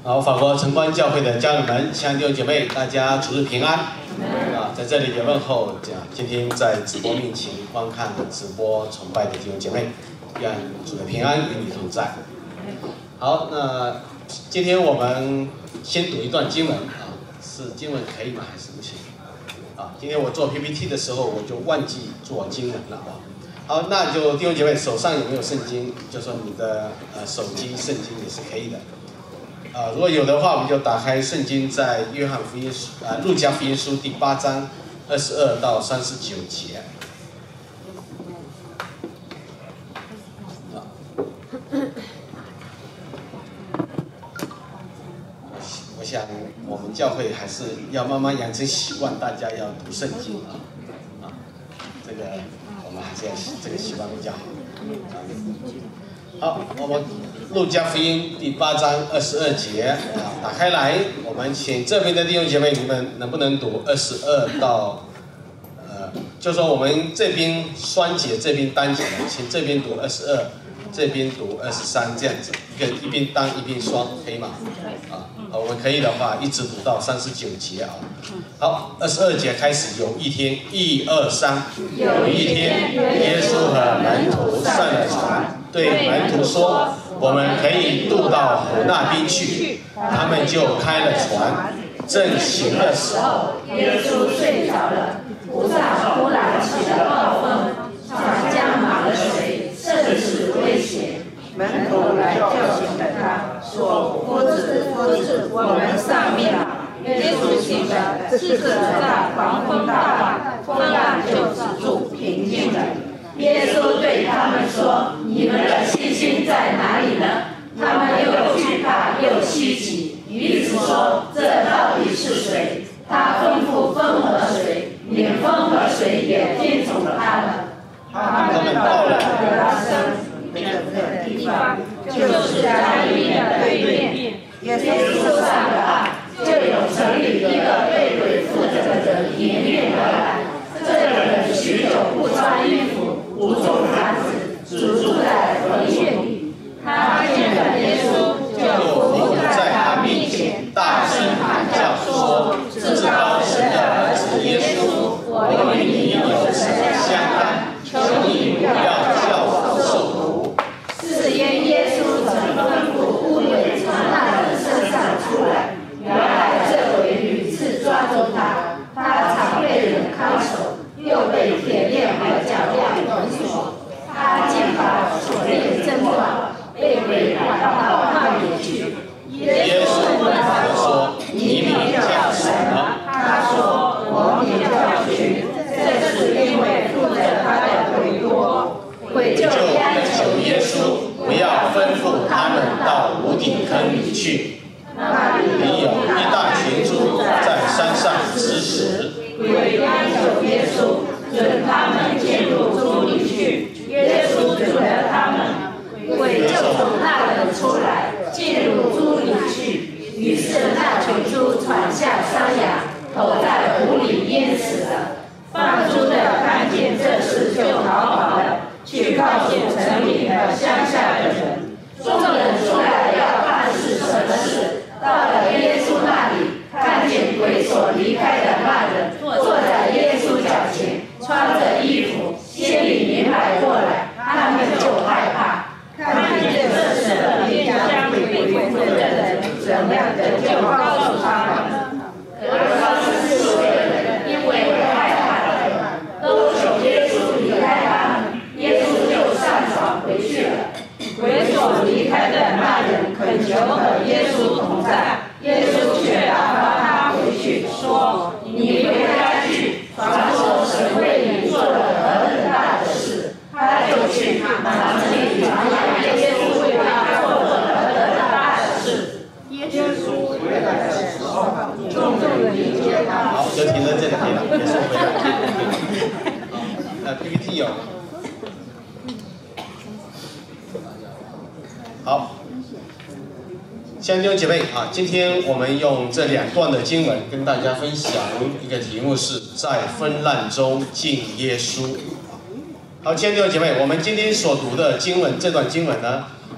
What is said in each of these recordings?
好，法国城关教会的家人们、弟兄姐妹，大家主日平安。在这里也问候今天在直播面前观看直播崇拜的弟兄姐妹，愿主的平安与你同在。好，那今天我们先读一段经文是经文可以吗？还是不行？今天我做 PPT 的时候我就忘记做经文了好，那就弟兄姐妹手上有没有圣经？就说你的手机圣经也是可以的。如果有的话，我们就打开圣经，在约翰福音书路加福音书第8章22到39节。我想我们教会还是要慢慢养成习惯，大家要读圣经这个我们还是要这个习惯比较好。好，我们路加福音第8章22节打开来，我们请这边的弟兄姐妹，你们能不能读22到就说我们这边双节，这边单节，请这边读22，这边读23，这样子，一边单一边双，可以吗？我们可以的话，一直读到39节好，22节开始。有一天，1、2、3，有一天，耶稣和门徒上了船，对门徒说：“我们可以渡到湖那边去。”他们就开了船。正行的时候， 耶稣睡着了，湖上忽然起了暴风，船将满了水，甚是危险。门徒来叫醒了他，说：“夫子，我们上面了。”耶稣醒了，斥责大狂风大浪，风浪就止住，平静了。耶稣对他们说：“你们的信心在哪里呢？”他们又惧怕又稀奇，彼此说：“这到底是谁？”他吩咐风和水，连风和水也听从了他们。他们到了格拉森的地方，就是加利利的对面。耶稣上了岸，就有城里一个被鬼附着的人迎面而来。这个人许久不穿衣服，无中男子，只住在坟穴里。他见了耶稣，就伏在他面前，大声喊叫说：“至高神的儿子耶稣，我与你有什么相干？求你不要叫我受苦。”是因耶稣曾吩咐污鬼从那人身上出来。原来这鬼屡次抓住他，他常被人看守，又被铁链和脚镣捆锁。他竟把锁链挣断，被鬼赶到那里去。耶稣问他说：“你名叫什么？”他说：“我名叫群。”这是因为附着他的鬼多。鬼就央求耶稣不要吩咐他们到无底坑里去。那里有一大群猪在山上吃食。鬼央求耶稣准他们进入猪里去。耶稣准了他们，鬼就从那人出来，进入猪里去。于是那群猪闯下山崖，投在湖里淹死了。放猪的看见这事就逃跑了，去告诉城里和乡下的人。众人出来要看是什么事，到了耶稣那里，看见鬼所离开的那人坐在耶稣脚前，穿着衣服，心里明白过来，他们就害怕。看见这事便将鬼附着的人怎样的就告诉他们。格拉森四围的人因为害怕了，都求耶稣离开他们，耶稣就上船回去了。鬼所离开的那人恳求和耶稣同在，耶稣却打发他回去，说：“你回家去，传说神为你做了何等大的事。”他就去满城里传扬耶稣为他做了何等大的事。耶稣回来的时候，众人迎接他。 好，就停在这里了。耶稣回来。PPT 有。好，弟兄姐妹今天我们用这2段的经文跟大家分享一个题目是在风浪中敬耶稣。好，弟兄姐妹，我们今天所读的经文，这段经文呢，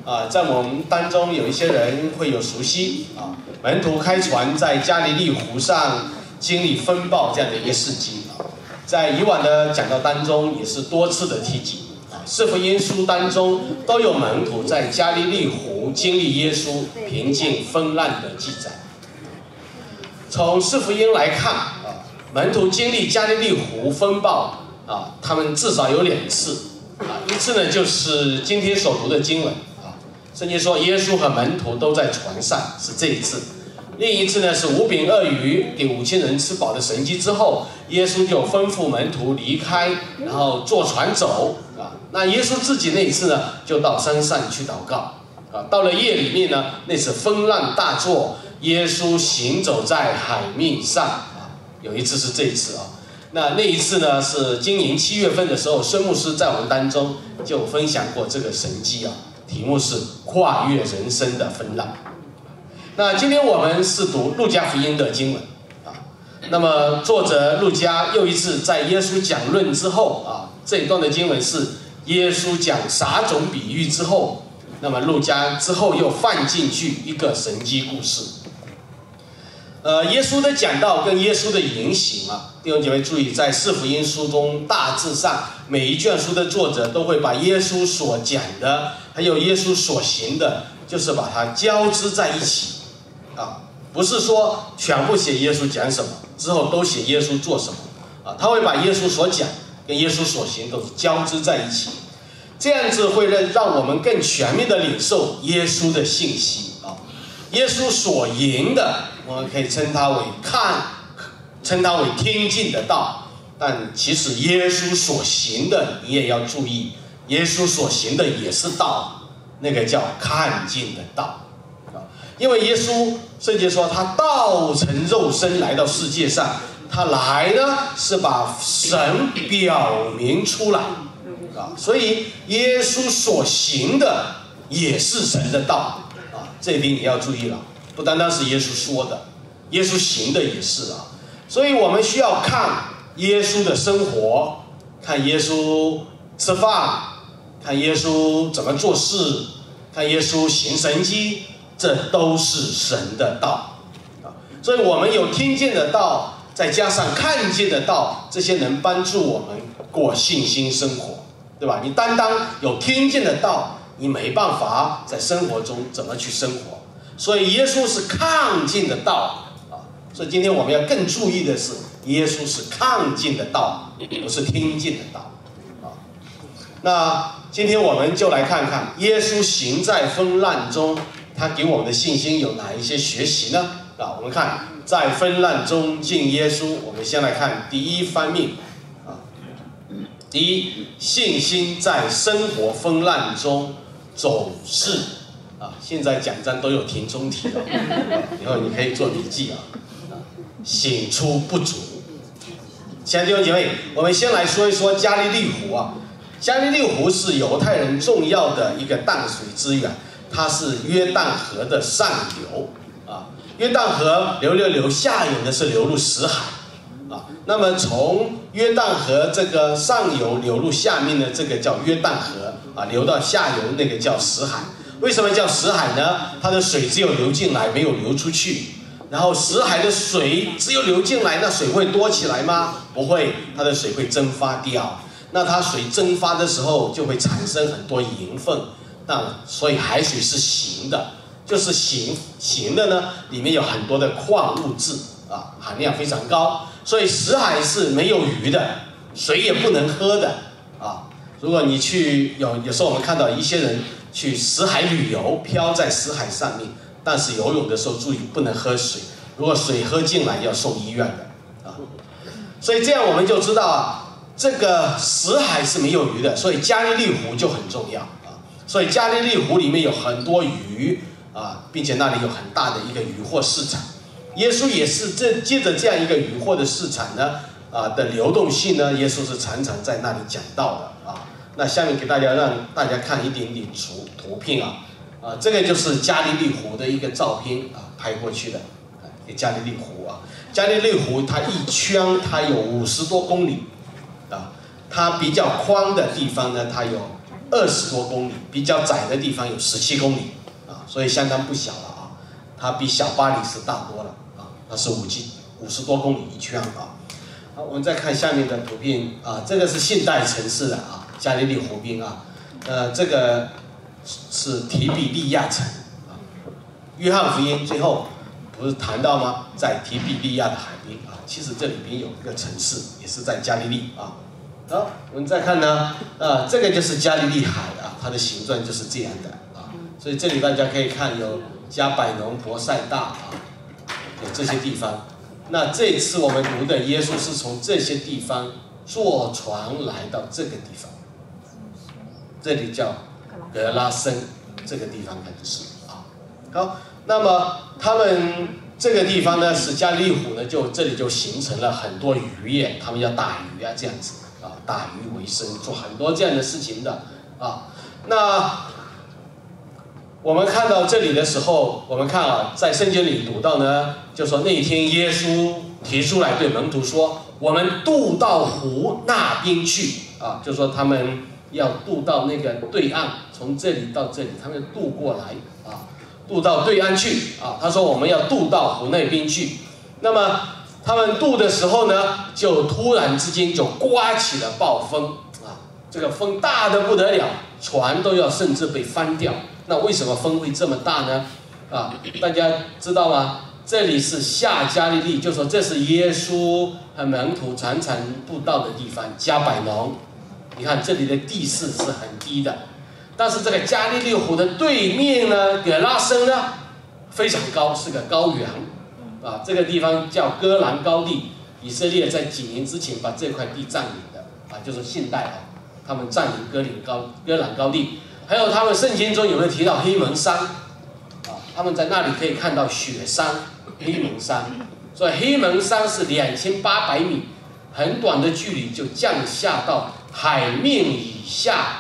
在我们当中有一些人会有熟悉门徒开船在加利利湖上经历风暴这样的一个事迹在以往的讲道当中也是多次的提及四福音书当中都有门徒在加利利湖经历耶稣平静风浪的记载。从四福音来看门徒经历加利利湖风暴他们至少有2次一次呢就是今天所读的经文圣经说耶稣和门徒都在船上，是这一次。另一次呢是5饼2鱼给5000人吃饱的神迹之后，耶稣就吩咐门徒离开，然后坐船走那耶稣自己那一次呢就到山上去祷告到了夜里面呢，那次风浪大作，耶稣行走在海面上有一次是这一次那一次呢是今年7月份的时候，孙牧师在我们当中就分享过这个神迹题目是跨越人生的风浪。那今天我们是读路加福音的经文那么作者路加又一次在耶稣讲论之后这一段的经文是耶稣讲撒种比喻之后，那么路加之后又放进去一个神迹故事。耶稣的讲道跟耶稣的言行弟兄姐妹注意，在四福音书中大致上每一卷书的作者都会把耶稣所讲的还有耶稣所行的就是把它交织在一起不是说全部写耶稣讲什么之后都写耶稣做什么他会把耶稣所讲跟耶稣所行都是交织在一起，这样子会让我们更全面的领受耶稣的信息耶稣所言的我们可以称它为听进的道，但其实耶稣所行的你也要注意，耶稣所行的也是道，那个叫看见的道因为耶稣圣经说他道成肉身来到世界上，他来呢是把神表明出来所以耶稣所行的也是神的道这一点你要注意了，不单单是耶稣说的，耶稣行的也是所以我们需要看耶稣的生活，看耶稣吃饭，看耶稣怎么做事，看耶稣行神迹，这都是神的道所以我们有听见的道再加上看见的道，这些能帮助我们过信心生活，对吧？你单单有听见的道，你没办法在生活中怎么去生活，所以耶稣是看见的道所以今天我们要更注意的是耶稣是看见的道，不是听见的道那今天我们就来看看耶稣行在风浪中，他给我们的信心有哪一些学习呢我们看在风浪中敬耶稣，我们先来看第一方面第一，信心在生活风浪中总是现在讲章都有停中题以后你可以做笔记显出不足。亲爱的弟兄姐妹，我们先来说一说加利利湖加利利湖是犹太人重要的一个淡水资源，它是约旦河的上游约旦河流下游的是流入死海那么从约旦河这个上游流入下面的这个叫约旦河流到下游那个叫死海。为什么叫死海呢？它的水只有流进来没有流出去，然后死海的水只有流进来，那水会多起来吗？不会，它的水会蒸发掉，那它水蒸发的时候就会产生很多盐分所以海水是咸的，就是咸的呢里面有很多的矿物质含量非常高，所以死海是没有鱼的，水也不能喝的如果你去有时候我们看到一些人去死海旅游，漂在死海上面，但是游泳的时候注意不能喝水，如果水喝进来要送医院的所以这样我们就知道这个死海是没有鱼的，所以加利利湖就很重要所以加利利湖里面有很多鱼并且那里有很大的一个渔获市场。耶稣也是借着这样一个渔获的市场呢的流动性呢，耶稣是常常在那里讲到的那下面给让大家看一点点图片这个就是加利利湖的一个照片拍过去的加利利湖加利利湖它一圈它有50多公里它比较宽的地方呢它有 20多公里，比较窄的地方有17公里啊，所以相当不小了啊。它比小巴黎是大多了啊，它是50多公里一圈啊。好，我们再看下面的图片啊，这个是现代城市的啊，加利利湖边啊，这个是提比利亚城啊。约翰福音最后不是谈到吗？在提比利亚的海边啊，其实这里边有一个城市，也是在加利利啊。好，我们再看呢，这个就是加利利海啊，它的形状就是这样的啊。所以这里大家可以看有加百农、伯赛大啊，有这些地方。那这次我们读的耶稣是从这些地方坐船来到这个地方，这里叫格拉森，这个地方可能是啊。好，那么他们这个地方呢，是加利利湖呢，这里就形成了很多渔业，他们要打鱼啊，这样子啊，打鱼为生，做很多这样的事情的啊。那我们看到这里的时候，我们看啊，在圣经里读到呢，就说那一天耶稣提出来对门徒说：“我们渡到湖那边去啊，就说他们要渡到那个对岸，从这里到这里，他们渡过来啊，渡到对岸去啊。”他说我们要渡到湖那边去。那么他们渡的时候呢，就突然之间就刮起了暴风啊，这个风大得不得了，船都要甚至被翻掉。那为什么风会这么大呢？啊，大家知道吗？这里是下加利利，就说这是耶稣和门徒常常布道的地方，加百农。你看这里的地势是很低的，但是这个加利利湖的对面呢，格拉森呢非常高，是个高原啊。这个地方叫戈兰高地，以色列在几年之前把这块地占领的啊，就是现代啊，他们占领戈兰高地。还有他们圣经中有没有提到黑门山啊？他们在那里可以看到雪山、黑门山，所以黑门山是2800米，很短的距离就降下到海面以下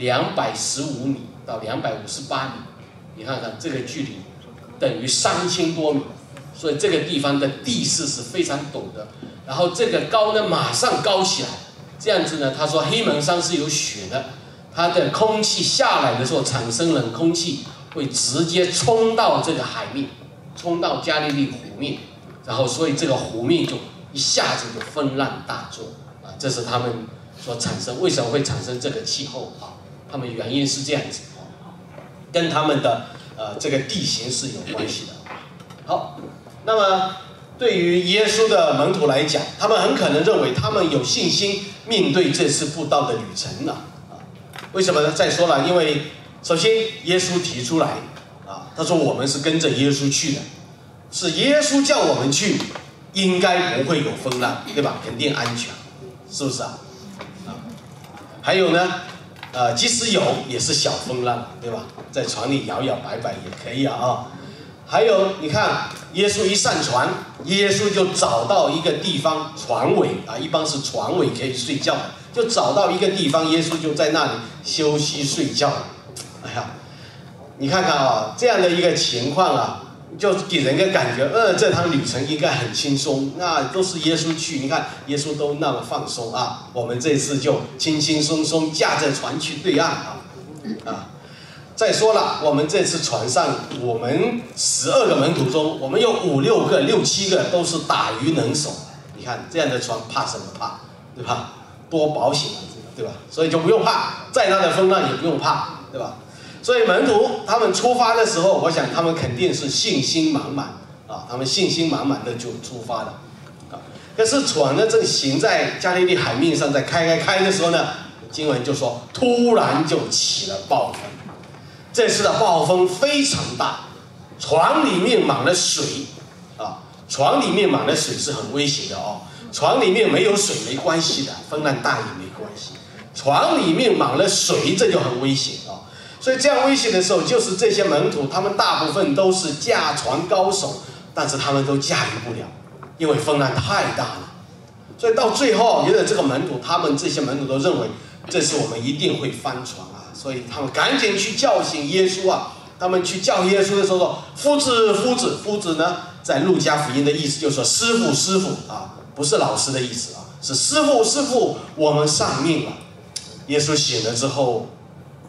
215米到258米。你看看这个距离等于3000多米，所以这个地方的地势是非常陡的。然后这个高呢马上高起来，这样子呢，他说黑门山是有雪的。它的空气下来的时候产生冷空气，会直接冲到这个海面，冲到加利利湖面，然后所以这个湖面就一下子就风浪大作啊，这是他们所产生，为什么会产生这个气候啊？他们原因是这样子，跟他们的这个地形是有关系的。好，那么对于耶稣的门徒来讲，他们很可能认为他们有信心面对这次布道的旅程了。为什么呢？再说了，因为首先耶稣提出来啊，他说我们是跟着耶稣去的，是耶稣叫我们去，应该不会有风浪，对吧？肯定安全，是不是啊？还有呢，即使有也是小风浪，对吧？在船里摇摇摆摆也可以啊。还有你看，耶稣一上船，耶稣就找到一个地方，船尾啊，一般是船尾可以睡觉的。就找到一个地方，耶稣就在那里休息睡觉。哎呀，你看看啊，这样的一个情况啊，就给人个感觉，这趟旅程应该很轻松。那都是耶稣去，你看耶稣都那么放松啊，我们这次就轻轻松松驾着船去对岸啊。再说了，我们这次船上，我们12个门徒中，我们有5、6个、6、7个都是打鱼能手。你看这样的船怕什么怕，对吧？多保险啊，对吧？所以就不用怕，再大的风浪也不用怕，对吧？所以门徒他们出发的时候，我想他们肯定是信心满满啊，他们信心满满的就出发了啊。可是船呢正行在加利利海面上，在开的时候呢，经文就说突然就起了暴风。这次的暴风非常大，船里面满了水啊，船里面满了水是很危险的哦。船里面没有水没关系的，风浪大也没关系。船里面满了水，这就很危险啊！所以这样危险的时候，就是这些门徒，他们大部分都是驾船高手，但是他们都驾驭不了，因为风浪太大了。所以到最后，觉得这个门徒，他们这些门徒都认为，这次我们一定会翻船啊！所以他们赶紧去叫醒耶稣啊！他们去叫耶稣的时候说：“夫子，夫子，夫子呢？”在路加福音的意思就是说：“师傅，师傅啊！”不是老师的意思啊，是师傅，师傅，我们丧命了。耶稣醒了之后，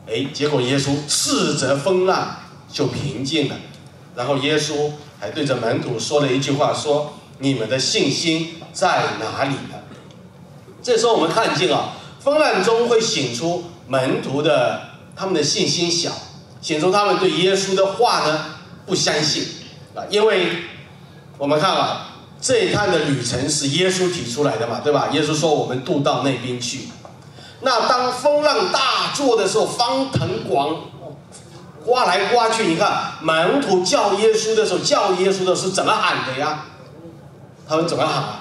结果耶稣斥责风浪就平静了。然后耶稣还对着门徒说了一句话，说：“你们的信心在哪里呢？”这时候我们看见风浪中会显出门徒的他们的信心小，显出他们对耶稣的话呢不相信因为我们看这一趟的旅程是耶稣提出来的嘛，对吧？耶稣说我们渡到那边去。那当风浪大作的时候，方腾广刮来刮去，你看门徒叫耶稣的时候，是怎么喊的呀？他们怎么喊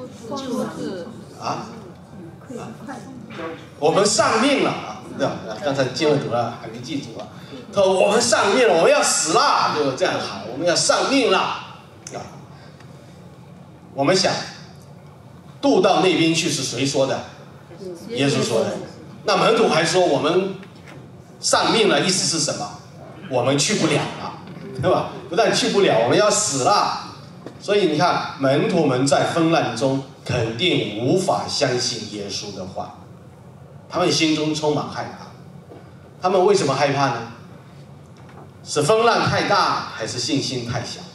我们丧命了对吧？刚才经文读了还没记住他说我们丧命了，我们要死了，就这样喊，我们要丧命了我们想渡到那边去是谁说的？耶稣说的。那门徒还说我们丧命了，意思是什么？我们去不了了，对吧？不但去不了，我们要死了。所以你看，门徒们在风浪中肯定无法相信耶稣的话，他们心中充满害怕。他们为什么害怕呢？是风浪太大，还是信心太小？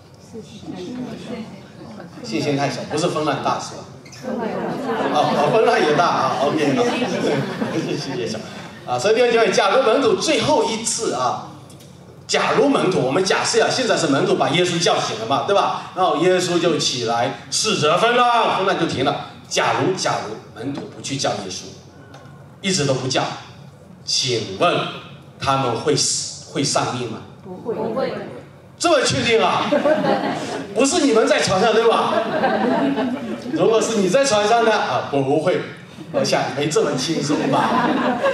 信心太小，不是风浪大是吧？风浪也大OK 信心也小所以弟兄姐妹，假如门徒最后一次假如门徒，我们假设现在是门徒把耶稣叫醒了嘛，对吧？然后耶稣就起来斥责风浪，风浪就停了。假如门徒不去叫耶稣，一直都不叫，请问他们会丧命吗？不会。这么确定不是你们在船上对吧？如果是你在船上呢不会，我想没这么轻松吧。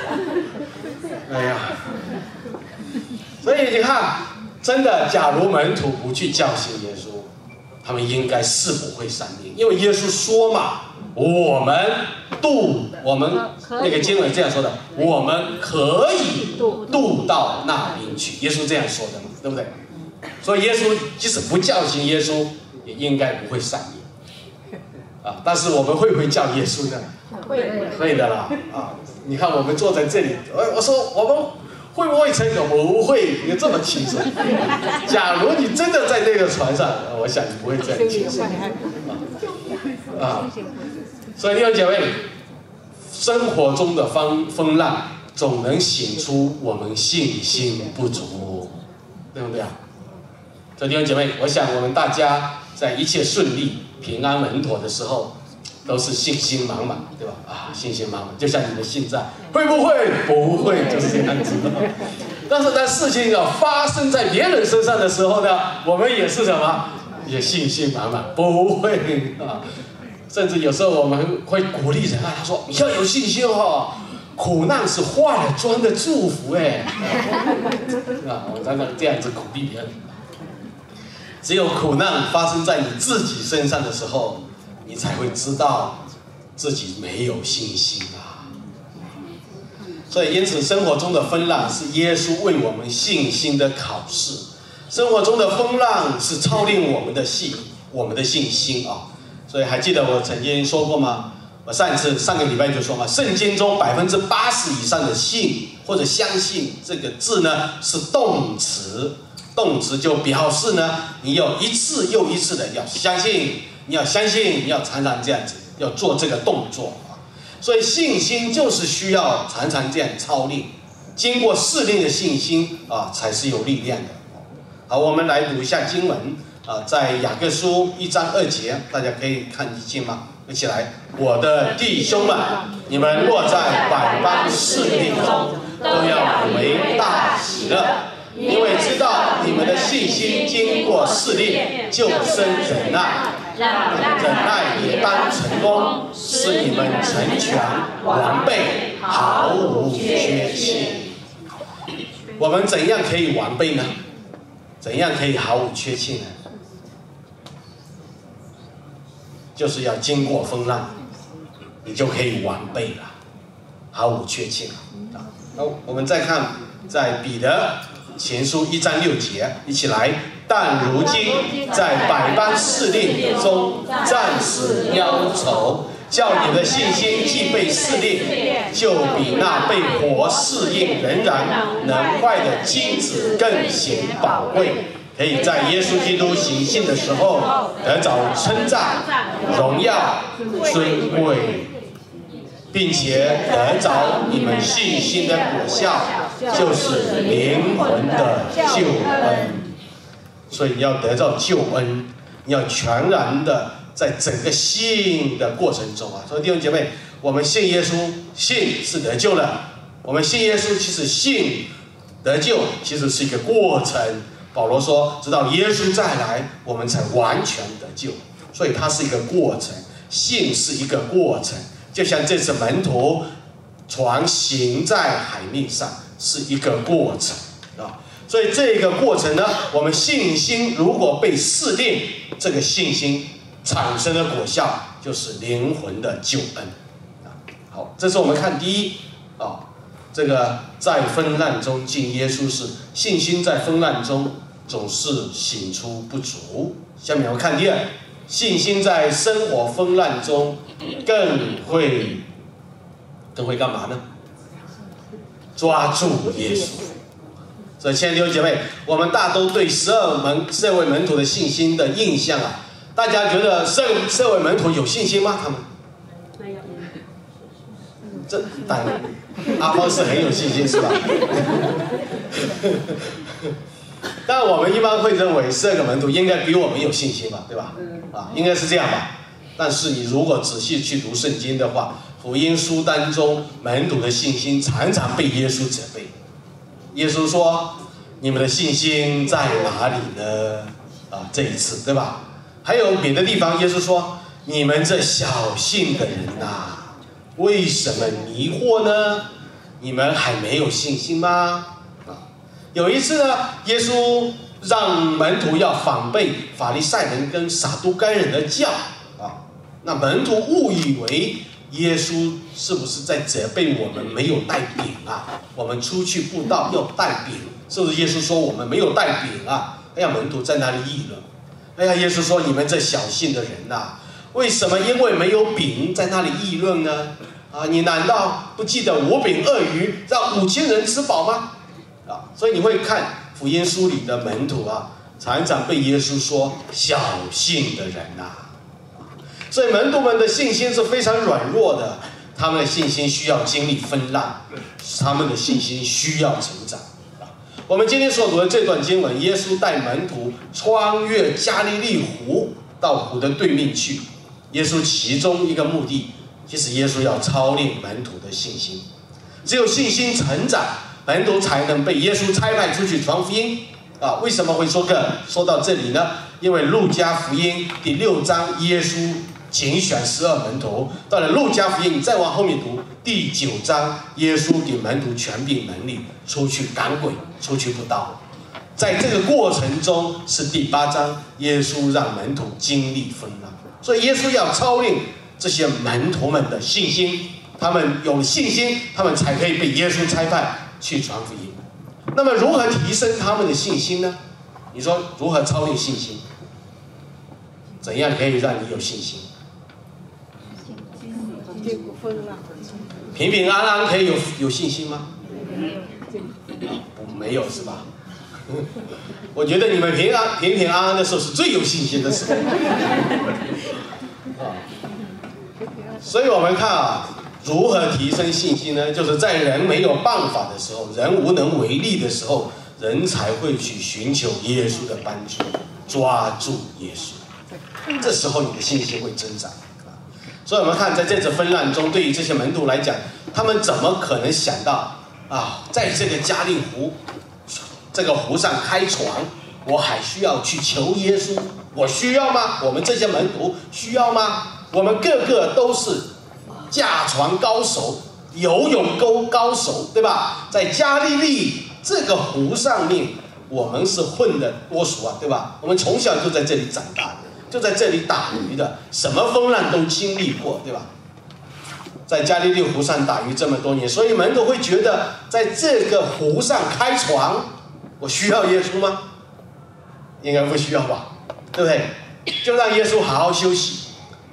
所以你看，真的，假如门徒不去叫醒耶稣，他们应该是不会丧命，因为耶稣说嘛，我们那个经文这样说的，我们可以渡到那边去，耶稣这样说的嘛，对不对？所以耶稣即使不叫醒耶稣，也应该不会丧命但是我们会不会叫耶稣呢？会的啦你看我们坐在这里，我说我们会不会成功？不会，你这么轻松。假如你真的在那个船上，我想你不会这样轻松所以弟兄姐妹，生活中的风浪总能显出我们信心不足，对不对所以弟兄姐妹，我想我们大家在一切顺利、平安稳妥的时候，都是信心满满，对吧？信心满满，就像你们现在会不会？不会，就是这样子。但是当事情发生在别人身上的时候呢，我们也是什么？也信心满满，不会甚至有时候我们会鼓励人他说你要有信心苦难是化了妆的祝福我常常这样子鼓励别人。只有苦难发生在你自己身上的时候，你才会知道自己没有信心所以因此生活中的风浪是耶稣为我们信心的考试，生活中的风浪是操练我们的信心所以还记得我曾经说过吗？我上个礼拜就说嘛，圣经中80%以上的信或者相信这个字呢是动词，动词就表示呢你有一次又一次的要相信，你要常常这样子要做这个动作所以信心就是需要常常这样操练，经过试炼的信心才是有力量的。好，我们来读一下经文在雅各书1章2节，大家可以看得见吗？一起来，我的弟兄们，你们若在百般试炼中，都要以为大喜乐，因为知道你们的信心经过试炼，就生忍耐，忍耐也当成功，使你们成全完备，毫无缺欠。我们怎样可以完备呢？怎样可以毫无缺欠呢？就是要经过风浪，你就可以完备了，毫无缺欠好，我们再看在彼得前书1章6节，一起来。但如今在百般试炼中暂时忧愁， 叫你的信心既被试炼，就比那被火试验仍然能坏的金子更显宝贵，可以在耶稣基督行信的时候得着称赞、荣耀、尊贵，并且得着你们信心的果效，就是灵魂的救恩。所以你要得到救恩，你要全然的在整个信的过程中啊。所以弟兄姐妹，我们信耶稣，信是得救的。我们信耶稣，其实信得救其实是一个过程。保罗说，直到耶稣再来，我们才完全得救。所以它是一个过程，信是一个过程。就像这次门徒船行在海面上，是一个过程啊。所以这个过程呢，我们信心如果被试炼，这个信心产生的果效就是灵魂的救恩啊。好，这是我们看第一啊，这个在风浪中敬耶稣是信心在风浪中总是显出不足。下面我们看第二，信心在生活风浪中更会干嘛呢？抓住耶稣。所以，亲爱的弟兄姐妹，我们大都对12位门徒的信心的印象啊，大家觉得12位门徒有信心吗？他们没有。这阿方是很有信心，是吧？但我们一般会认为12个门徒应该比我们有信心吧，对吧？啊，应该是这样吧。但是你如果仔细去读圣经的话，福音书当中门徒的信心常常被耶稣责备。耶稣说：“你们的信心在哪里呢？”啊，这一次，对吧？还有别的地方，耶稣说：“你们这小信的人呐，为什么迷惑呢？你们还没有信心吗？”啊，有一次呢，耶稣让门徒要反背法利赛人跟撒都该人的教啊，那门徒误以为耶稣是不是在责备我们没有带饼啊？我们出去布道要带饼，是不是耶稣说我们没有带饼啊？哎呀，门徒在那里议论。哎呀，耶稣说你们这小信的人呐，为什么因为没有饼在那里议论呢？啊，你难道不记得5饼2鱼让5000人吃饱吗？啊，所以你会看福音书里的门徒啊，常常被耶稣说小信的人呐。所以门徒们的信心是非常软弱的，他们的信心需要经历风浪，他们的信心需要成长。我们今天所读的这段经文，耶稣带门徒穿越加利利湖到湖的对面去。耶稣其中一个目的，其实耶稣要操练门徒的信心。只有信心成长，门徒才能被耶稣差派出去传福音。啊，为什么会说到这里呢？因为路加福音第6章，耶稣拣选12门徒。到了路加福音，你再往后面读第9章，耶稣给门徒权柄能力，出去赶鬼，出去布道。在这个过程中，是第8章，耶稣让门徒经历风浪。所以耶稣要操练这些门徒们的信心，他们有了信心，他们才可以被耶稣差派去传福音。那么如何提升他们的信心呢？你说如何操练信心？怎样可以让你有信心？平平安安可以有信心吗？没有是吧？我觉得你们平平安安的时候是最有信心的时候。所以我们看啊，如何提升信心呢？就是在人没有办法的时候，人无能为力的时候，人才会去寻求耶稣的帮助，抓住耶稣。这时候你的信心会增长。所以我们看在这次风浪中，对于这些门徒来讲，他们怎么可能想到啊，在这个加利湖这个湖上开船，我还需要去求耶稣？我需要吗？我们这些门徒需要吗？我们个个都是驾船高手，游泳高手，对吧？在加利利这个湖上面，我们是混的多熟啊，对吧？我们从小就在这里长大的，就在这里打鱼的，什么风浪都经历过，对吧？在加利利湖上打鱼这么多年，所以门徒会觉得，在这个湖上开船，我需要耶稣吗？应该不需要吧，对不对？就让耶稣好好休息。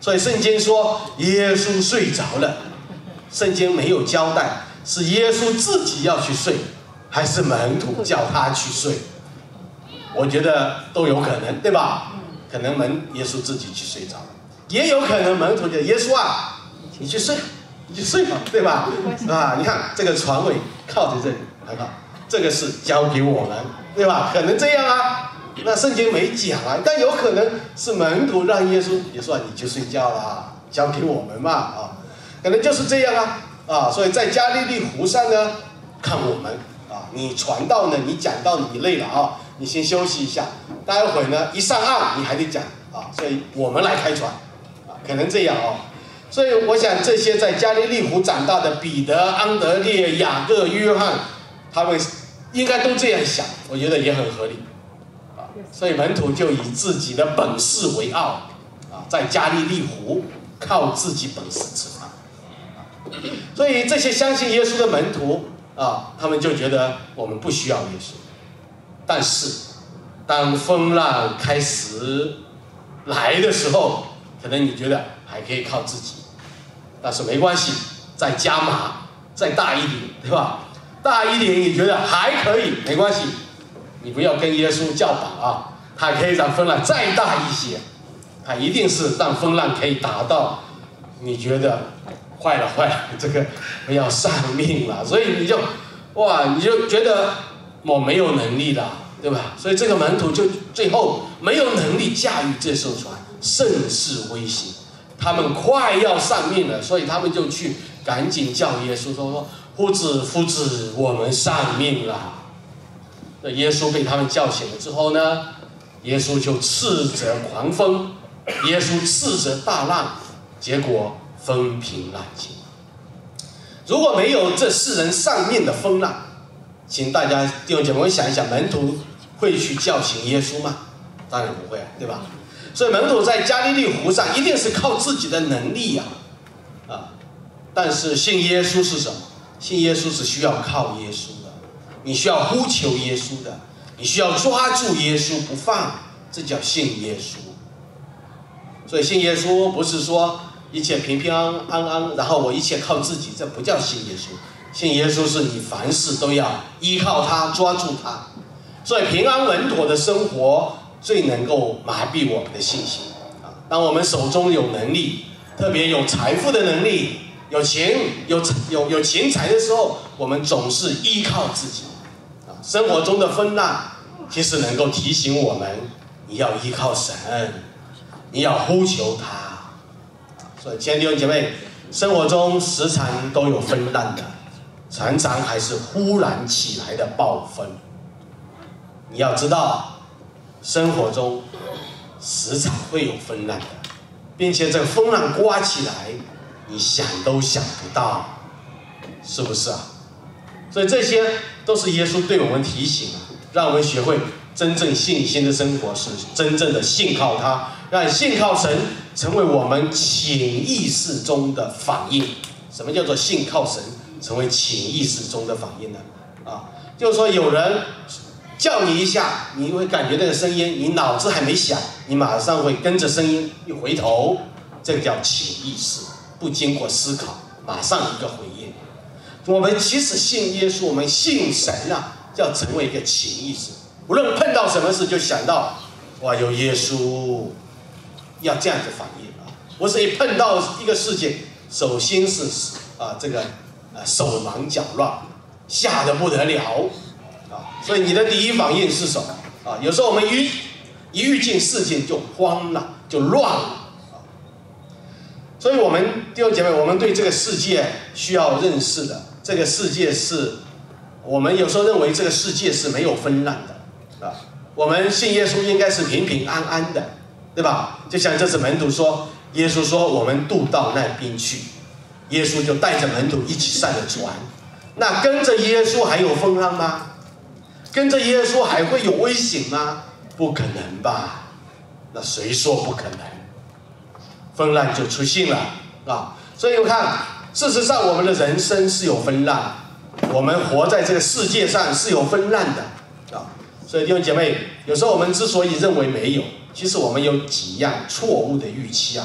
所以圣经说耶稣睡着了，圣经没有交代是耶稣自己要去睡，还是门徒叫他去睡。我觉得都有可能，对吧？可能耶稣自己去睡着了，也有可能门徒就耶稣啊，你去睡，你去睡吧，对吧？啊，你看这个床尾靠在这里，很好，这个是交给我们，对吧？可能这样啊，那圣经没讲啊，但有可能是门徒让耶稣啊，你去睡觉啦，交给我们嘛啊，可能就是这样啊啊，所以在加利利湖上呢，看我们啊，你传道呢，你讲道你累了啊。你先休息一下，待会呢一上岸你还得讲啊，所以我们来开船啊，可能这样哦。所以我想这些在加利利湖长大的彼得、安德烈、雅各、约翰，他们应该都这样想，我觉得也很合理啊。所以门徒就以自己的本事为傲啊，在加利利湖靠自己本事吃饭。所以这些相信耶稣的门徒啊，他们就觉得我们不需要耶稣。但是，当风浪开始来的时候，可能你觉得还可以靠自己，但是没关系，再加码，再大一点，对吧？大一点你觉得还可以，没关系，你不要跟耶稣叫板啊，他可以让风浪再大一些，他一定是让风浪可以达到你觉得坏了，这个要丧命了，所以你就觉得我没有能力了，对吧？所以这个门徒就最后没有能力驾驭这艘船，甚是危险。他们快要丧命了，所以他们就去赶紧叫耶稣说：“夫子，我们丧命了。”那耶稣被他们叫醒了之后呢，耶稣就斥责狂风，耶稣斥责大浪，结果风平浪静。如果没有这世人丧命的风浪，请大家弟兄姐妹想一想，门徒会去叫醒耶稣吗？当然不会，对吧？所以门徒在加利利湖上一定是靠自己的能力呀，但是信耶稣是什么？信耶稣是需要靠耶稣的，你需要呼求耶稣的，你需要抓住耶稣不放，这叫信耶稣。所以信耶稣不是说一切平平安安，然后我一切靠自己，这不叫信耶稣。信耶稣是你凡事都要依靠他，抓住他。所以平安稳妥的生活最能够麻痹我们的信心啊！当我们手中有能力，特别有财富的能力，有钱有钱财的时候，我们总是依靠自己啊。生活中的风浪其实能够提醒我们，你要依靠神，你要呼求他。所以亲爱的弟兄姐妹，生活中时常都有风浪的，常常还是忽然起来的暴风。你要知道，生活中时常会有风浪的，并且这个风浪刮起来，你想都想不到，是不是啊？所以这些都是耶稣对我们提醒啊，让我们学会真正信心的生活是真正的信靠他，让信靠神成为我们潜意识中的反应。什么叫做信靠神成为潜意识中的反应呢？就是说有人叫你一下，你会感觉那个声音，你脑子还没想，你马上会跟着声音一回头，这个叫潜意识，不经过思考，马上一个回应。我们其实信耶稣，我们信神啊，要成为一个潜意识，无论碰到什么事就想到，哇，有耶稣，要这样子反应啊！不是一碰到一个事情，首先是手忙脚乱，吓得不得了。所以你的第一反应是什么？有时候我们一遇见事情就慌了，就乱了。所以我们弟兄姐妹，我们对这个世界需要认识的，这个世界是，我们有时候认为这个世界是没有风浪的我们信耶稣应该是平平安安的，对吧？就像这次门徒说，耶稣说我们渡到那边去，耶稣就带着门徒一起上了船。那跟着耶稣还有风浪吗？跟着耶稣还会有危险吗？不可能吧？那谁说不可能？风浪就出现了所以我看，事实上我们的人生是有风浪，我们活在这个世界上是有风浪的所以弟兄姐妹，有时候我们之所以认为没有，其实我们有几样错误的预期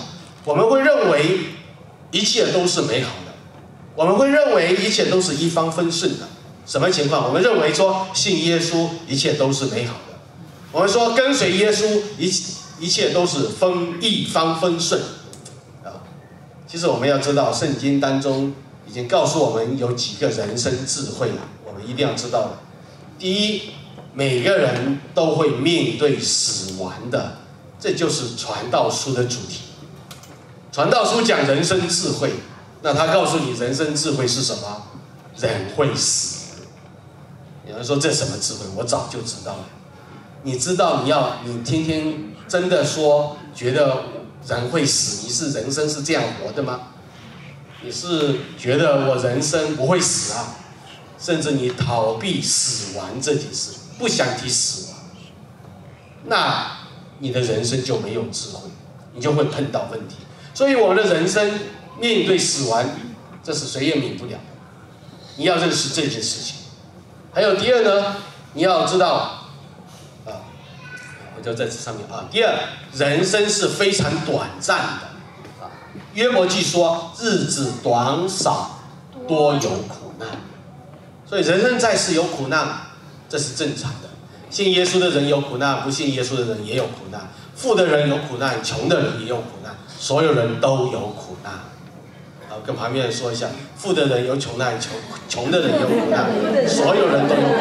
我们会认为一切都是美好的，我们会认为一切都是一帆风顺的。什么情况？我们认为说信耶稣一切都是美好的，我们说跟随耶稣一切都是一帆风顺啊。其实我们要知道，圣经当中已经告诉我们有几个人生智慧了，我们一定要知道的。第一，每个人都会面对死亡的，这就是传道书的主题。传道书讲人生智慧，那他告诉你人生智慧是什么？人会死。有人说这什么智慧？我早就知道了。你知道你天天真的说觉得人会死，你是人生是这样活的吗？你是觉得我人生不会死啊？甚至你逃避死亡这件事，不想提死亡，那你的人生就没有智慧，你就会碰到问题。所以我们的人生面对死亡，这是谁也免不了。你要认识这件事情。还有第二呢，你要知道我就在这上面啊。第二，人生是非常短暂的约伯记说日子短少，多有苦难。所以人生在世有苦难，这是正常的。信耶稣的人有苦难，不信耶稣的人也有苦难。富的人有苦难，穷的人也有苦难，所有人都有苦难。跟旁边人说一下，富的人有穷难，穷的人有苦难，所有人都有苦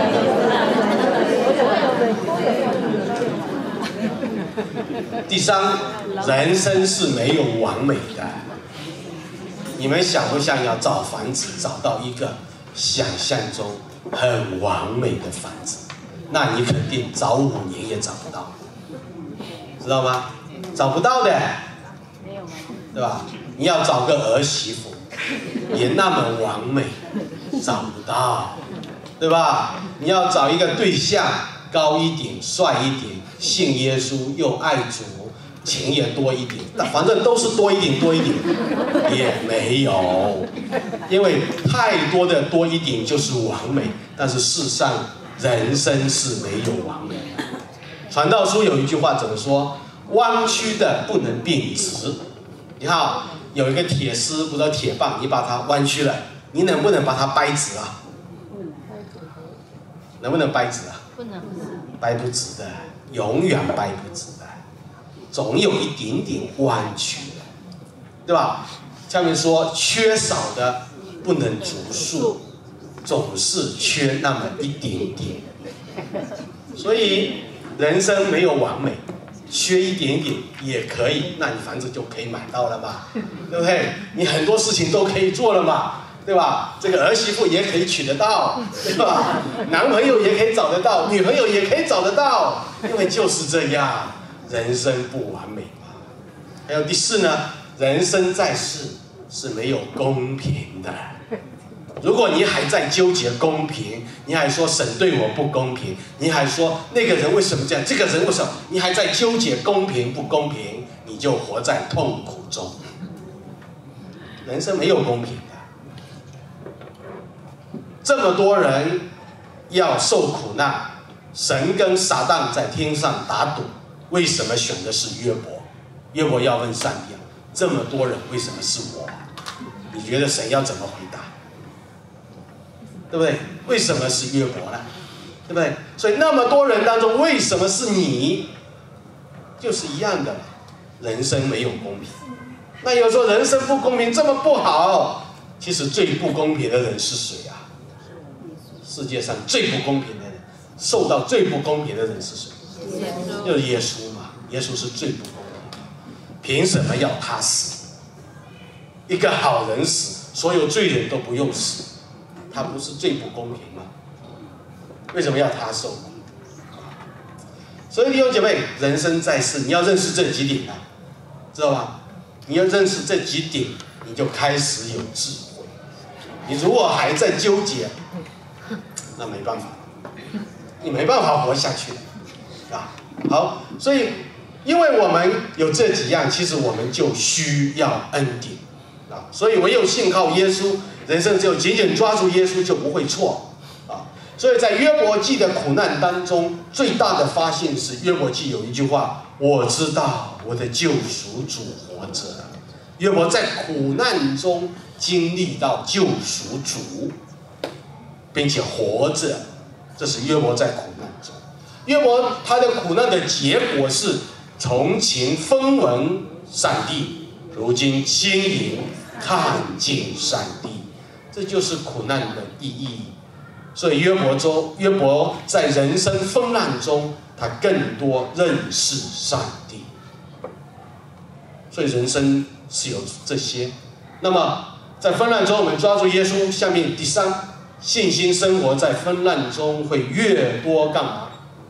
难。第三，人生是没有完美的。你们想不想要找房子，找到一个想象中很完美的房子？那你肯定找5年也找不到，知道吗？找不到的，对吧？你要找个儿媳妇，也那么完美，找不到，对吧？你要找一个对象，高一点，帅一点，信耶稣又爱主，钱也多一点，反正都是多一点，也没有，因为太多的多一点就是完美，但是事实上人生是没有完美的。传道书有一句话怎么说？弯曲的不能变直。你看有一个铁丝或者铁棒，你把它弯曲了，你能不能把它掰直啊？能不能掰直啊？不能，掰不直的，永远掰不直的，总有一点点弯曲的，对吧？下面说缺少的不能足数，总是缺那么一点点。所以人生没有完美，缺一点点也可以，那你房子就可以买到了嘛，对不对？你很多事情都可以做了嘛，对吧？这个儿媳妇也可以娶得到，对吧？男朋友也可以找得到，女朋友也可以找得到，因为就是这样，人生不完美嘛。还有第四呢，人生在世是没有公平的。如果你还在纠结公平，你还说神对我不公平，你还说那个人为什么这样，这个人为什么，你还在纠结公平不公平，你就活在痛苦中。人生没有公平的，这么多人要受苦难，神跟撒旦在天上打赌，为什么选的是约伯？约伯要问上帝，这么多人为什么是我？你觉得神要怎么回答？对不对？为什么是约伯呢？对不对？所以那么多人当中，为什么是你？就是一样的，人生没有公平。那有时候人生不公平，这么不好，其实最不公平的人是谁啊？世界上最不公平的人，受到最不公平的人是谁？就是耶稣嘛。耶稣是最不公平的，凭什么要他死？一个好人死，所有罪人都不用死。他不是最不公平吗？为什么要他受？所以弟兄姐妹，人生在世，你要认识这几点啊，知道吧？你要认识这几点，你就开始有智慧。你如果还在纠结，那没办法，你没办法活下去啊。好，所以因为我们有这几样，其实我们就需要恩典啊。所以唯有信靠耶稣。人生只有紧紧抓住耶稣就不会错啊！所以在约伯记的苦难当中，最大的发现是约伯记有一句话：我知道我的救赎主活着， 约伯在苦难中经历到救赎主，并且活着，这是约伯在苦难中。约伯他的苦难的结果是从前风闻上帝，如今亲眼看见上帝，这就是苦难的意义。所以约伯在人生风浪中，他更多认识上帝。所以人生是有这些。那么在风浪中，我们抓住耶稣。下面第三，信心生活在风浪中会越多干嘛？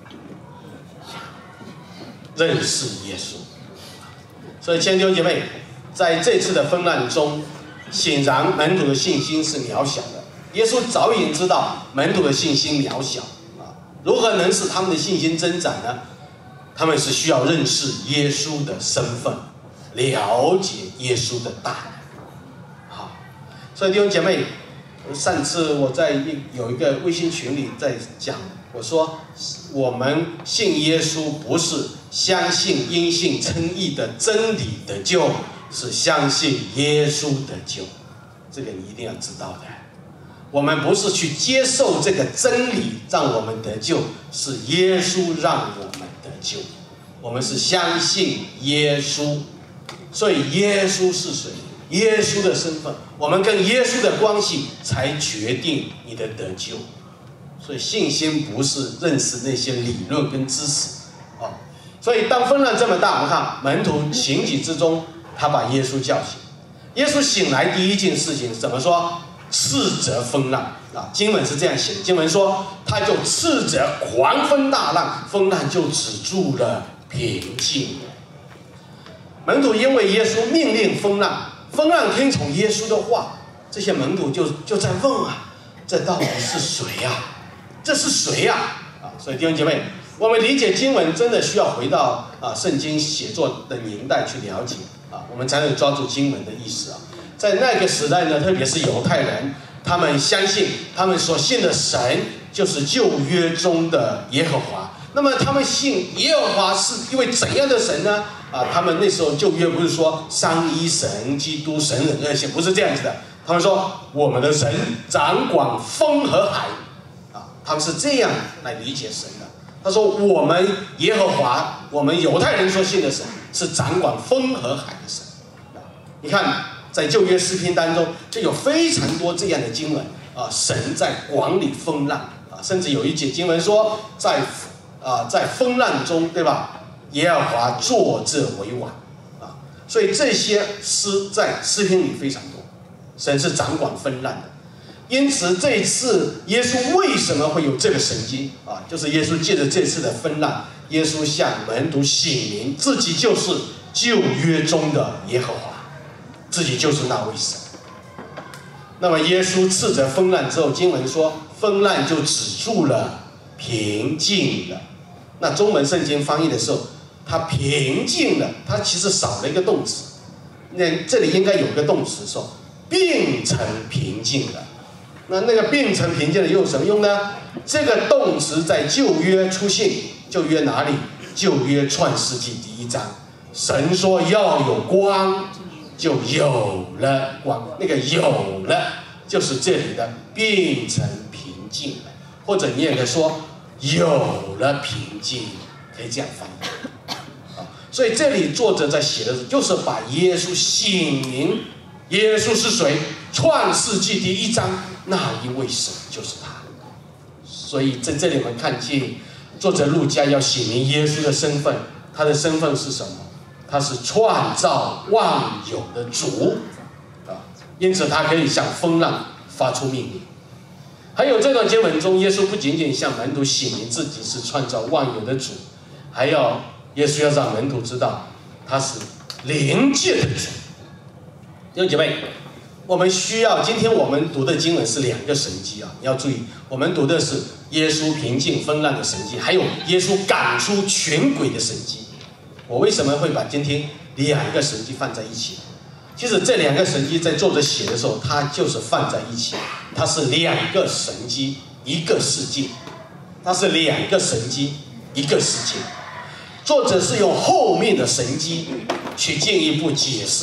认识耶稣。所以亲爱的弟兄姐妹，在这次的风浪中，显然门徒的信心是渺小的。耶稣早已知道门徒的信心渺小啊，如何能使他们的信心增长呢？他们是需要认识耶稣的身份，了解耶稣的大能。好，所以弟兄姐妹，上次我在有一个微信群里在讲，我说我们信耶稣不是相信因信称义的真理得救，是相信耶稣得救。这个你一定要知道的。我们不是去接受这个真理让我们得救，是耶稣让我们得救。我们是相信耶稣，所以耶稣是谁？耶稣的身份，我们跟耶稣的关系才决定你的得救。所以信心不是认识那些理论跟知识哦。所以当风浪这么大，我们看门徒情急之中，他把耶稣叫醒。耶稣醒来第一件事情怎么说？斥责风浪啊！经文是这样写的，经文说他就斥责狂风大浪，风浪就止住了，平静了。门徒因为耶稣命令风浪，风浪听从耶稣的话，这些门徒就在问啊，这到底是谁呀？这是谁呀？啊！所以弟兄姐妹，我们理解经文真的需要回到圣经写作的年代去了解啊，我们才能抓住经文的意思啊。在那个时代呢，特别是犹太人，他们相信他们所信的神就是旧约中的耶和华。那么他们信耶和华是一位怎样的神呢？他们那时候旧约不是说三一神、基督神人二性，不是这样子的。他们说我们的神掌管风和海，他们是这样来理解神的。他说我们耶和华，我们犹太人所信的神是掌管风和海的神。你看。在旧约诗篇当中，就有非常多这样的经文啊，神在管理风浪啊，甚至有一节经文说，在风浪中，对吧？耶和华坐着为王啊，所以这些诗在诗篇里非常多，神是掌管风浪的。因此，这一次耶稣为什么会有这个神迹啊？就是耶稣借着这次的风浪，耶稣向门徒显明自己就是旧约中的耶和华。自己就是那位神。那么耶稣斥责风浪之后，经文说风浪就止住了，平静了。那中文圣经翻译的时候，它平静了，它其实少了一个动词。那这里应该有个动词说变成平静了。那个变成平静了又有什么用呢？这个动词在旧约出现，旧约哪里？旧约创世纪第1章，神说要有光。就有了光，那个有了就是这里的变成平静了，或者你也可以说有了平静，可以这样翻译。所以这里作者在写的就是把耶稣显明，耶稣是谁？创世纪第1章那一位神就是他。所以在这里我们看见作者路加要显明耶稣的身份，他的身份是什么？他是创造万有的主因此他可以向风浪发出命令。还有这段经文中，耶稣不仅仅向门徒显明自己是创造万有的主，还要耶稣要让门徒知道他是灵界的主。弟兄姐妹，我们需要今天我们读的经文是2个神迹啊，你要注意，我们读的是耶稣平静风浪的神迹，还有耶稣赶出群鬼的神迹。我为什么会把今天2个神迹放在一起？其实这2个神迹在作者写的时候，他就是放在一起，它是2个神迹1个事件，它是2个神迹1个事件。作者是用后面的神迹去进一步解释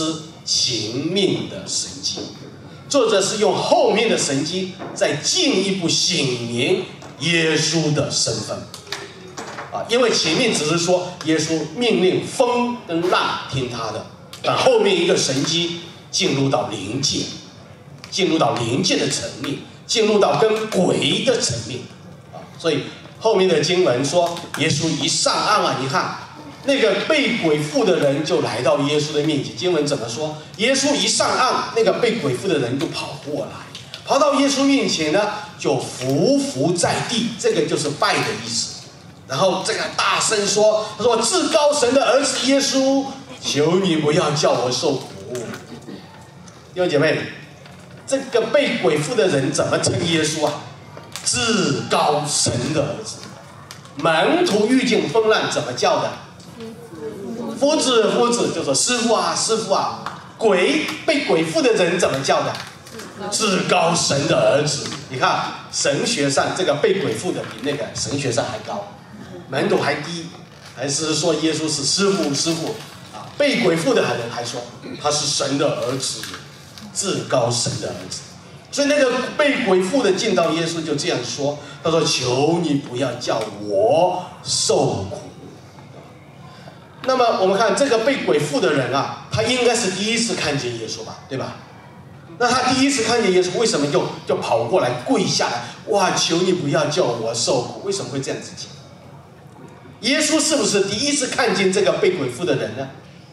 情命的神迹。作者是用后面的神迹再进一步显明耶稣的身份因为前面只是说耶稣命令风跟浪听他的，但后面一个神迹进入到灵界，进入到灵界的层面，进入到跟鬼的层面所以后面的经文说，耶稣一上岸你看那个被鬼附的人就来到耶稣的面前。经文怎么说？耶稣一上岸，那个被鬼附的人就跑过来，跑到耶稣面前呢，就伏在地，这个就是拜的意思。然后这个大声说：“他说至高神的儿子耶稣，求你不要叫我受苦。”弟兄姐妹，这个被鬼附的人怎么称耶稣啊？至高神的儿子。门徒遇见风浪怎么叫的？夫子，夫子，就说师傅啊，师傅啊。被鬼附的人怎么叫的？至高神的儿子。你看神学上这个被鬼附的比那个神学上还高，门徒还低，还是说耶稣是师傅，师傅被鬼附的人还说他是神的儿子，至高神的儿子。所以那个被鬼附的见到耶稣就这样说，他说：“求你不要叫我受苦。”那么我们看这个被鬼附的人他应该是第一次看见耶稣吧，对吧？那他第一次看见耶稣，为什么就跑过来跪下来？哇，求你不要叫我受苦！为什么会这样子讲？耶稣是不是第一次看见这个被鬼附的人呢？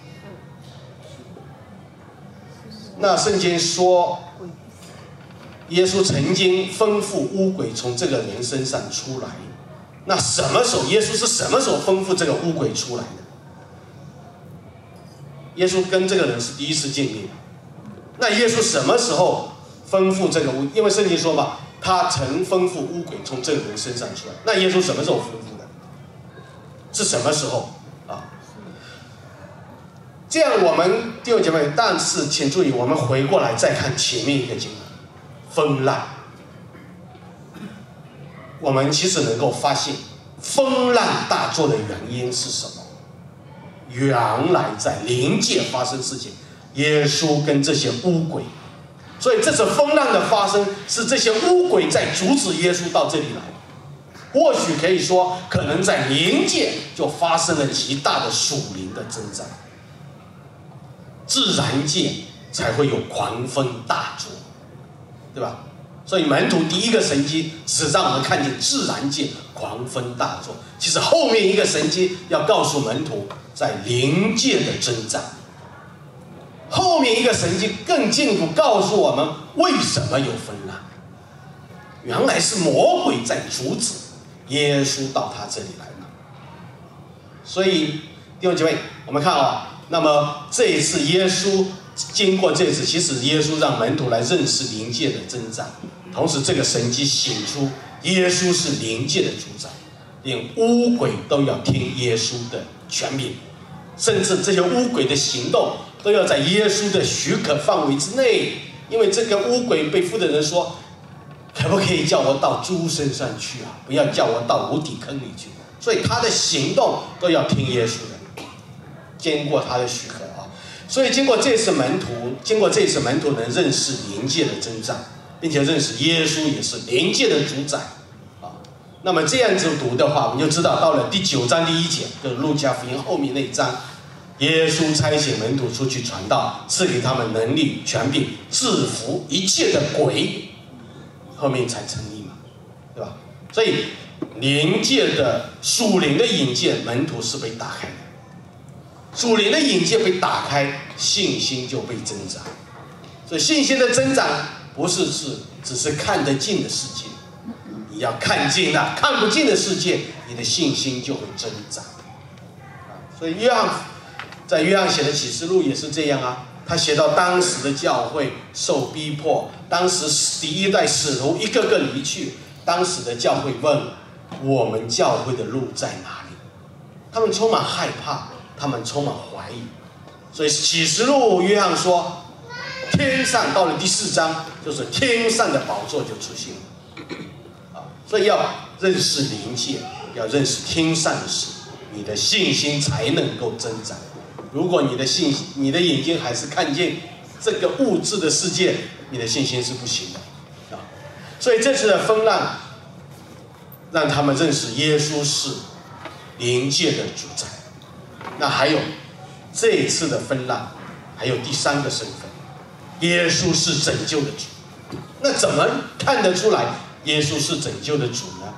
那圣经说，耶稣曾经吩咐污鬼从这个人身上出来。那什么时候耶稣是什么时候吩咐这个污鬼出来的？耶稣跟这个人是第一次见面。那耶稣什么时候吩咐这个污？因为圣经说嘛，他曾吩咐污鬼从这个人身上出来。那耶稣什么时候吩咐的？是什么时候这样我们弟兄姐妹，但是请注意，我们回过来再看前面一个经文，风浪。我们其实能够发现，风浪大作的原因是什么？原来在灵界发生事情，耶稣跟这些污鬼，所以这次风浪的发生是这些污鬼在阻止耶稣到这里来。或许可以说，可能在灵界就发生了极大的属灵的征战，自然界才会有狂风大作，对吧？所以门徒第一个神迹只让我们看见自然界狂风大作，其实后面一个神迹要告诉门徒在灵界的征战。后面一个神迹更进一步告诉我们为什么有风浪，原来是魔鬼在阻止耶稣到他这里来了。所以弟兄姐妹，我们看那么这一次耶稣经过这次，其实耶稣让门徒来认识灵界的征战，同时这个神迹显出耶稣是灵界的主宰，连污鬼都要听耶稣的权柄，甚至这些污鬼的行动都要在耶稣的许可范围之内。因为这个污鬼被附的人说，可不可以叫我到猪身上去不要叫我到无底坑里去。所以他的行动都要听耶稣的，经过他的许可所以经过这次门徒能认识灵界的征战，并且认识耶稣也是灵界的主宰那么这样子读的话，我们就知道到了第9章第1节，就是路加福音后面那一章，耶稣差遣门徒出去传道，赐给他们能力权柄，制服一切的鬼，后面才成立嘛，对吧？所以灵界的属灵的引荐，门徒是被打开的。属灵的引荐被打开，信心就被增长。所以信心的增长不是只是看得见的世界，你要看见看不见的世界，你的信心就会增长所以在约翰写的启示录也是这样他写到当时的教会受逼迫，当时第一代使徒一个个离去，当时的教会问我们教会的路在哪里？他们充满害怕，他们充满怀疑。所以启示录约翰说，天上到了第4章，就是天上的宝座就出现了所以要认识灵界，要认识天上的事，你的信心才能够增长。 如果你的眼睛还是看见这个物质的世界，你的信心是不行的啊。所以这次的风浪让他们认识耶稣是灵界的主宰。那还有这一次的风浪，还有第三个身份，耶稣是拯救的主。那怎么看得出来耶稣是拯救的主呢？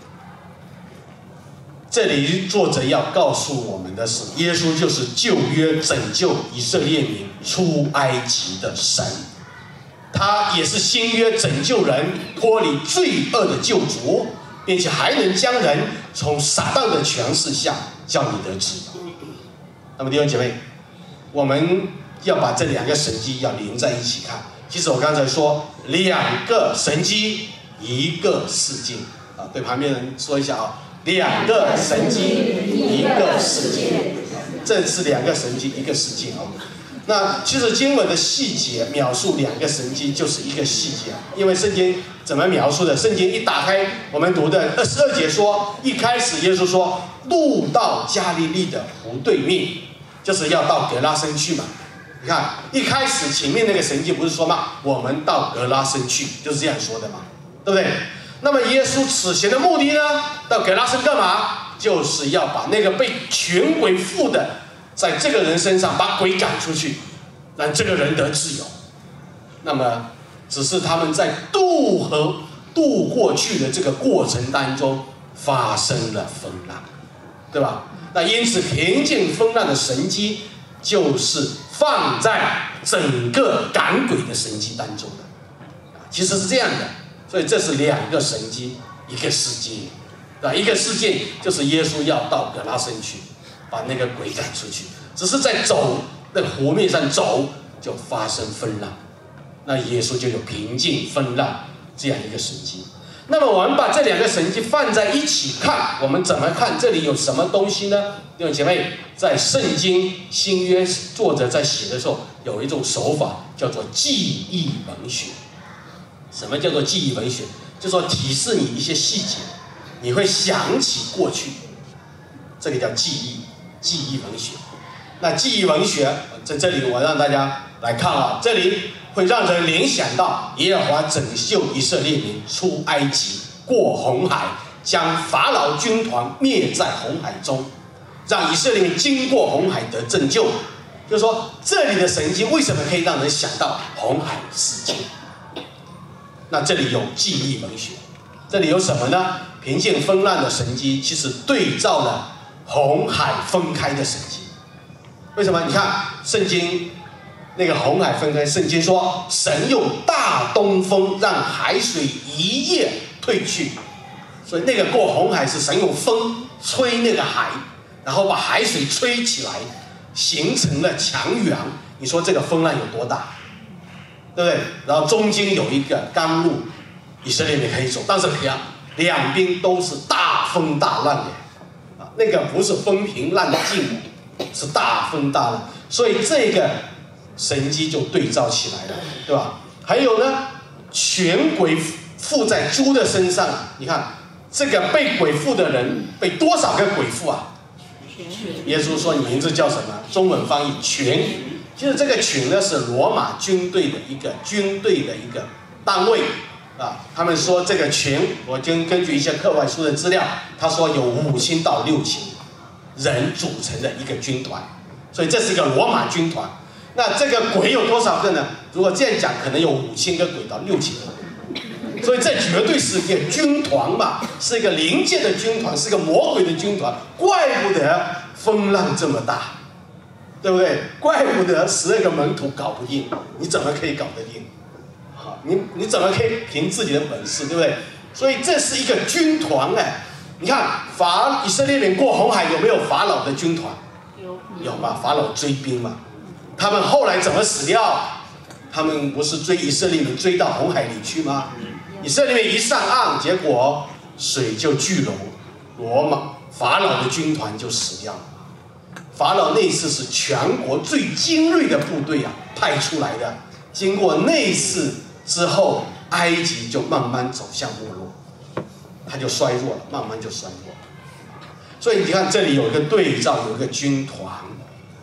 这里作者要告诉我们的是，耶稣就是旧约拯救以色列民出埃及的神，他也是新约拯救人脱离罪恶的救主，并且还能将人从撒旦的权势下叫你得自由。那么弟兄姐妹，我们要把这两个神迹要连在一起看。其实我刚才说两个神迹一个事件啊，对旁边人说一下啊，两个神迹一个事件，这是两个神迹一个事件啊。那其实经文的细节描述两个神迹就是一个细节，因为圣经怎么描述的？圣经一打开，我们读的22节说，一开始耶稣说路到加利利的湖对面，就是要到格拉森去嘛。你看一开始前面那个神迹不是说嘛，我们到格拉森去，就是这样说的嘛，对不对？那么耶稣此行的目的呢，到格拉森干嘛？就是要把那个被权鬼附的，在这个人身上把鬼赶出去，让这个人得自由。那么只是他们在渡河渡过去的这个过程当中发生了风浪，对吧？那因此平静风浪的神迹就是放在整个赶鬼的神迹当中的，其实是这样的。所以这是两个神迹一个事件，一个事件就是耶稣要到格拉森去把那个鬼赶出去，只是在走那个湖面上走就发生风浪，那耶稣就有平静风浪这样一个神迹。那么我们把这两个神迹放在一起看，我们怎么看这里有什么东西呢？弟兄姐妹，在圣经新约作者在写的时候有一种手法叫做记忆文学。什么叫做记忆文学？就是说提示你一些细节，你会想起过去，这个叫记忆文学。那记忆文学在这里我让大家来看啊，这里会让人联想到耶和华拯救以色列民出埃及，过红海，将法老军团灭在红海中，让以色列民经过红海得拯救。就是说这里的神迹为什么可以让人想到红海事件？那这里有记忆文学，这里有什么呢？平静风浪的神迹其实对照了红海分开的神迹。为什么？你看圣经那个红海分开，圣经说神用大东风让海水一夜退去，所以那个过红海是神用风吹那个海，然后把海水吹起来，形成了强援。你说这个风浪有多大，对不对？然后中间有一个甘露，以色列民可以走，但是两边都是大风大浪的，那个不是风平浪静，是大风大浪，所以这个神迹就对照起来了，对吧？还有呢，权鬼附在猪的身上，你看这个被鬼附的人被多少个鬼附啊？耶稣说你名字叫什么？中文翻译权。其实这个权呢是罗马军队的一个单位啊。他们说这个权，我根据一些课外书的资料，他说有5000到6000人组成的一个军团，所以这是一个罗马军团。那这个鬼有多少个呢？如果这样讲，可能有5000个鬼到6000个。所以这绝对是一个军团嘛，是一个灵界的军团，是个魔鬼的军团，怪不得风浪这么大，对不对？怪不得12个门徒搞不定，你怎么可以搞得定？好，你怎么可以凭自己的本事，对不对？所以这是一个军团哎。你看以色列人过红海有没有法老的军团？有嘛，法老追兵嘛。他们后来怎么死掉？他们不是追以色列人追到红海里去吗？以色列人一上岸，结果水就聚拢，法老的军团就死掉了。法老那次是全国最精锐的部队派出来的，经过那次之后，埃及就慢慢走向没落，它就衰弱了，慢慢就衰弱了。所以你看这里有一个对照，有一个军团啊。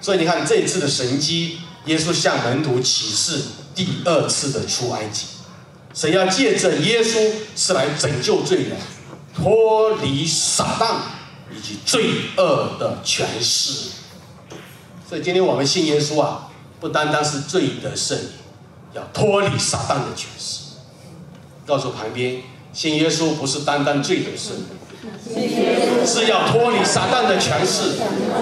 所以你看这一次的神迹，耶稣向门徒启示第2次的出埃及。神要借着耶稣是来拯救罪人，脱离撒旦以及罪恶的权势。所以今天我们信耶稣啊，不单单是罪得赦免，要脱离撒旦的权势。告诉旁边，信耶稣不是单单罪得赦免，是要脱离撒旦的权势。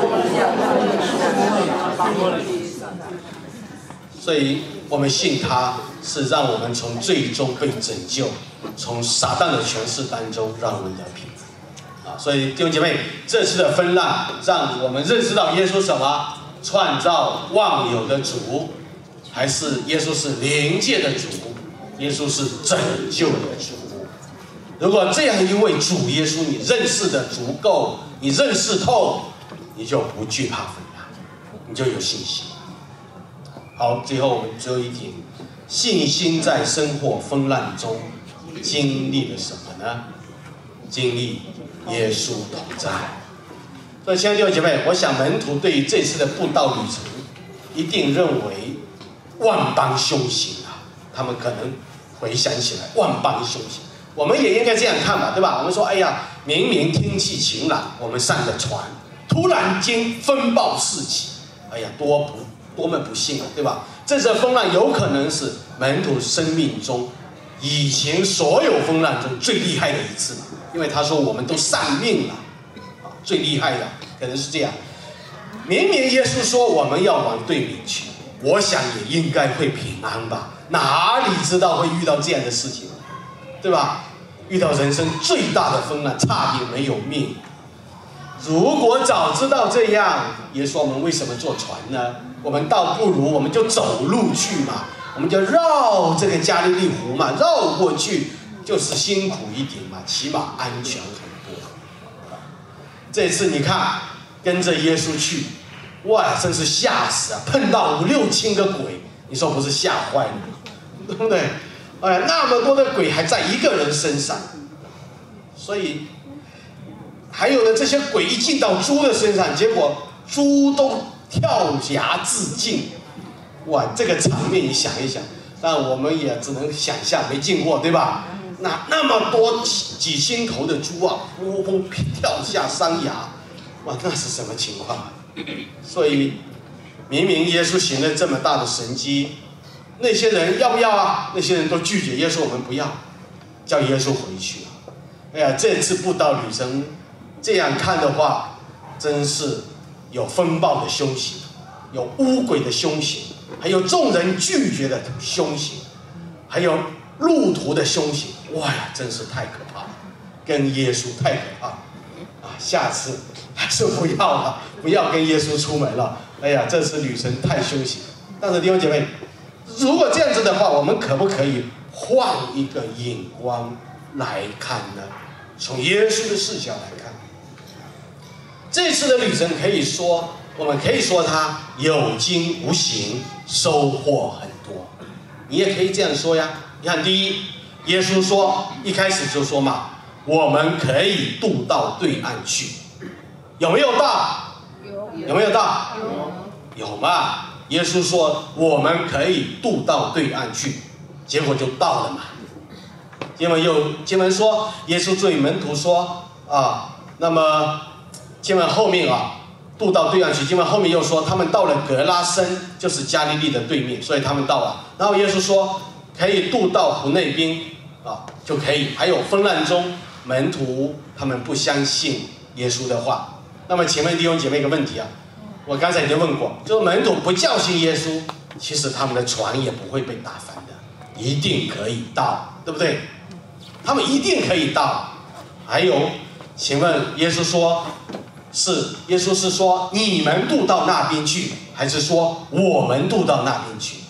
所以我们信他，是让我们从罪中被拯救，从撒旦的权势当中让我们得平安。所以弟兄姐妹，这次的纷乱让我们认识到耶稣什么？创造万有的主，还是耶稣是灵界的主？耶稣是拯救的主。如果这样一位主耶稣你认识的足够，你认识透，你就不惧怕纷乱，你就有信心。好，最后我们最后一点，信心在生活纷乱中经历了什么呢？经历耶稣同在。所以亲爱的弟兄姐妹，我想门徒对于这次的布道旅程，一定认为万般凶险啊，他们可能回想起来万般凶险。我们也应该这样看吧，对吧？我们说，哎呀，明明天气晴朗，我们上了船，突然间风暴四起，哎呀，多么不幸啊，对吧？这次风浪有可能是门徒生命中以前所有风浪中最厉害的一次，因为他说我们都丧命了，最厉害的可能是这样。明明耶稣说我们要往对面去，我想也应该会平安吧，哪里知道会遇到这样的事情，对吧？遇到人生最大的风浪，差点没有命。如果早知道这样，耶稣我们为什么坐船呢？我们倒不如我们就走路去嘛，我们就绕这个加利利湖嘛，绕过去，就是辛苦一点嘛，起码安全很多。这次你看跟着耶稣去，哇，真是吓死啊！碰到5、6千个鬼，你说不是吓坏了，对不对？哎，那么多的鬼还在一个人身上，所以还有呢，这些鬼一进到猪的身上，结果猪都跳崖自尽。哇，这个场面你想一想，但我们也只能想象，没见过，对吧？那么多几千头的猪啊，扑扑跳下山崖，哇，那是什么情况啊？所以明明耶稣行了这么大的神迹，那些人要不要啊？那些人都拒绝耶稣，我们不要，叫耶稣回去。哎呀，这次布道旅程这样看的话，真是有风暴的凶险，有污鬼的凶险，还有众人拒绝的凶险，还有路途的凶险。哇呀，真是太可怕了，跟耶稣太可怕了啊！下次还是不要了，不要跟耶稣出门了。哎呀，这次旅程太凶险。但是弟兄姐妹，如果这样子的话，我们可不可以换一个眼光来看呢？从耶稣的视角来看，这次的旅程可以说，我们可以说它有惊无险，收获很多。你也可以这样说呀。你看，第一，耶稣说，一开始就说嘛，我们可以渡到对岸去，有没有到？有没有到？有嘛？耶稣说我们可以渡到对岸去，结果就到了嘛。经文说，耶稣对门徒说啊，那么经文后面啊，渡到对岸去。经文后面又说，他们到了格拉森，就是加利利的对面，所以他们到了。然后耶稣说可以渡到湖那边啊，就可以。还有风浪中，门徒他们不相信耶稣的话。那么请问弟兄姐妹一个问题啊，我刚才已经问过，就是门徒不教训耶稣，其实他们的船也不会被打翻的，一定可以到，对不对？他们一定可以到。还有，请问耶稣是说你们渡到那边去，还是说我们渡到那边去？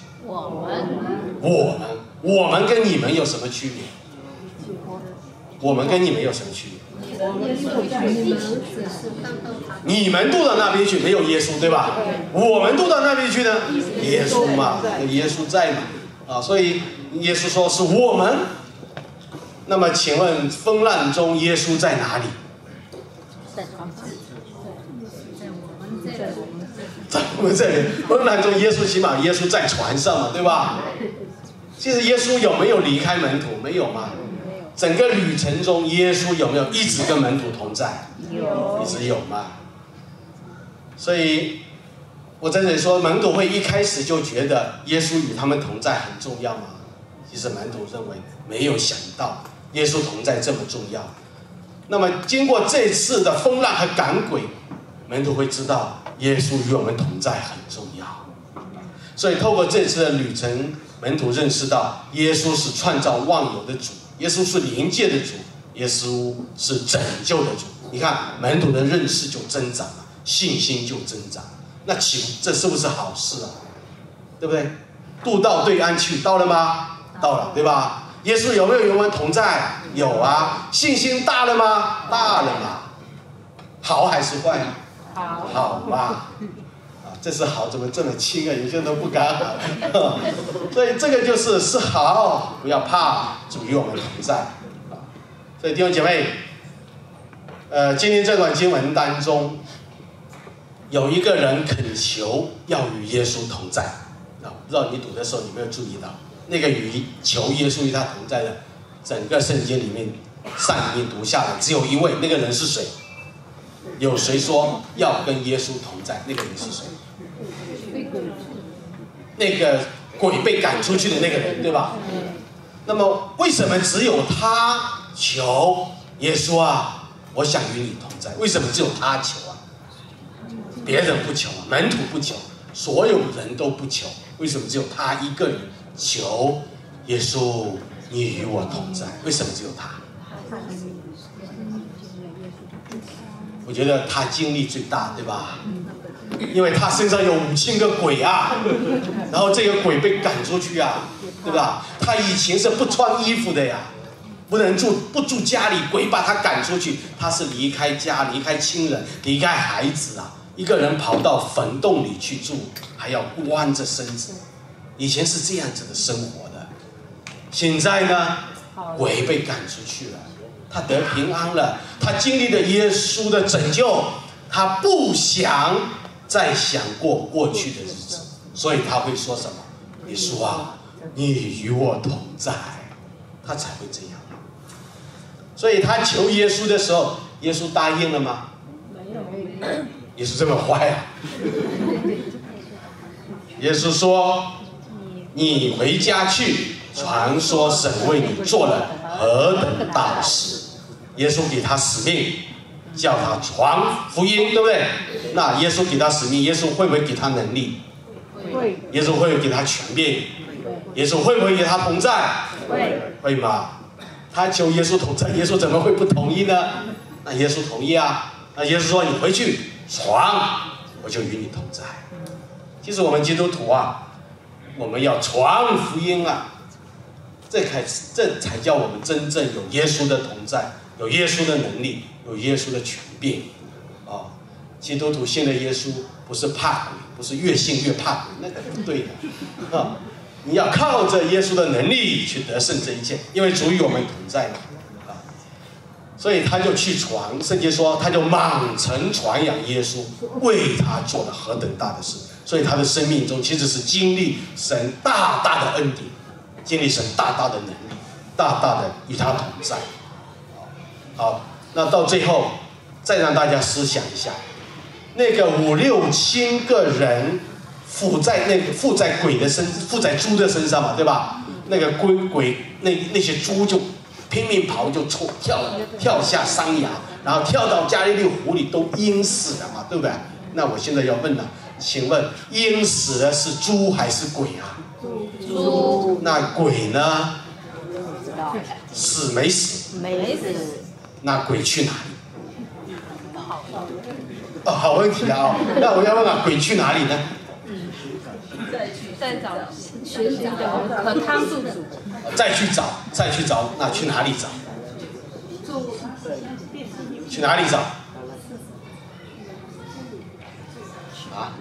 我们跟你们有什么区别？我们跟你们有什么区别？你们渡到那边去，没有耶稣，对吧？我们渡到那边去呢？耶稣嘛，有耶稣在嘛，啊，所以耶稣说是我们。那么请问风浪中耶稣在哪里？ 在我们这里，风浪中，耶稣起码耶稣在船上嘛，对吧？其实耶稣有没有离开门徒？没有嘛。整个旅程中，耶稣有没有一直跟门徒同在？有，一直有嘛。所以，我在这里说，门徒会一开始就觉得耶稣与他们同在很重要吗？其实门徒认为没有想到耶稣同在这么重要。那么经过这次的风浪和赶鬼，门徒会知道耶稣与我们同在很重要。所以透过这次的旅程，门徒认识到耶稣是创造万有的主，耶稣是灵界的主，耶稣是拯救的主。你看门徒的认识就增长了，信心就增长。那这是不是好事啊？对不对？渡到对岸去，到了吗？到了，对吧？耶稣有没有与我们同在？有啊。信心大了吗？大了嘛。好还是坏？好嘛。啊，这是好，怎么这么轻啊？有些人都不敢喊。所以这个是好，不要怕，主与我们同在。所以弟兄姐妹，今天这段经文当中，有一个人恳求要与耶稣同在。啊，不知道你读的时候有没有注意到？那个求耶稣与他同在的，整个圣经里面上面读下来只有一位，那个人是谁？有谁说要跟耶稣同在？那个人是谁？那个鬼被赶出去的那个人，对吧？那么为什么只有他求耶稣啊？我想与你同在。为什么只有他求啊？别人不求啊，门徒不求，所有人都不求，为什么只有他一个人求耶稣，你与我同在？为什么只有他？我觉得他经历最大，对吧？因为他身上有5000个鬼啊，然后这个鬼被赶出去啊，对吧？他以前是不穿衣服的呀，不住家里，鬼把他赶出去，他是离开家、离开亲人、离开孩子啊，一个人跑到坟洞里去住，还要弯着身子。以前是这样子的生活的，现在呢，鬼被赶出去了，他得平安了，他经历了耶稣的拯救，他不想再想过去的日子，所以他会说什么？耶稣啊，你与我同在，他才会这样。所以他求耶稣的时候，耶稣答应了吗？没有。耶稣这么坏啊？耶稣说，你回家去，传说神为你做了何等大的事。耶稣给他使命，叫他传福音，对不对？那耶稣给他使命，耶稣会不会给他能力？会。耶稣会不会给他权柄？耶稣会不会给他同在？会。会吗？他求耶稣同在，耶稣怎么会不同意呢？那耶稣同意啊。那耶稣说：“你回去传，我就与你同在。”其实我们基督徒啊，我们要传福音啊，这才叫我们真正有耶稣的同在，有耶稣的能力，有耶稣的权柄。啊，基督徒信了耶稣，不是怕鬼，不是越信越怕鬼，那个不对的啊。你要靠着耶稣的能力去得胜这一切，因为主与我们同在嘛，啊，所以他就去传，圣经说他就满城传扬耶稣为他做了何等大的事，所以他的生命中其实是经历神大大的恩典，经历神大大的能力，大大的与他同在。好，那到最后再让大家思想一下，那个5、6千个人附在猪的身上嘛，对吧？那个鬼那些猪就拼命跑，就跳下山崖，然后跳到加利利湖里，都淹死了嘛，对不对？那我现在要问了，请问淹死的是猪还是鬼啊？猪。那鬼呢？死没死？没死。那鬼去哪里？哦，好问题啊！那我要问啊，鬼去哪里呢？ 再找学习的可康住主， 再去找，那去哪里找？去哪里找？啊？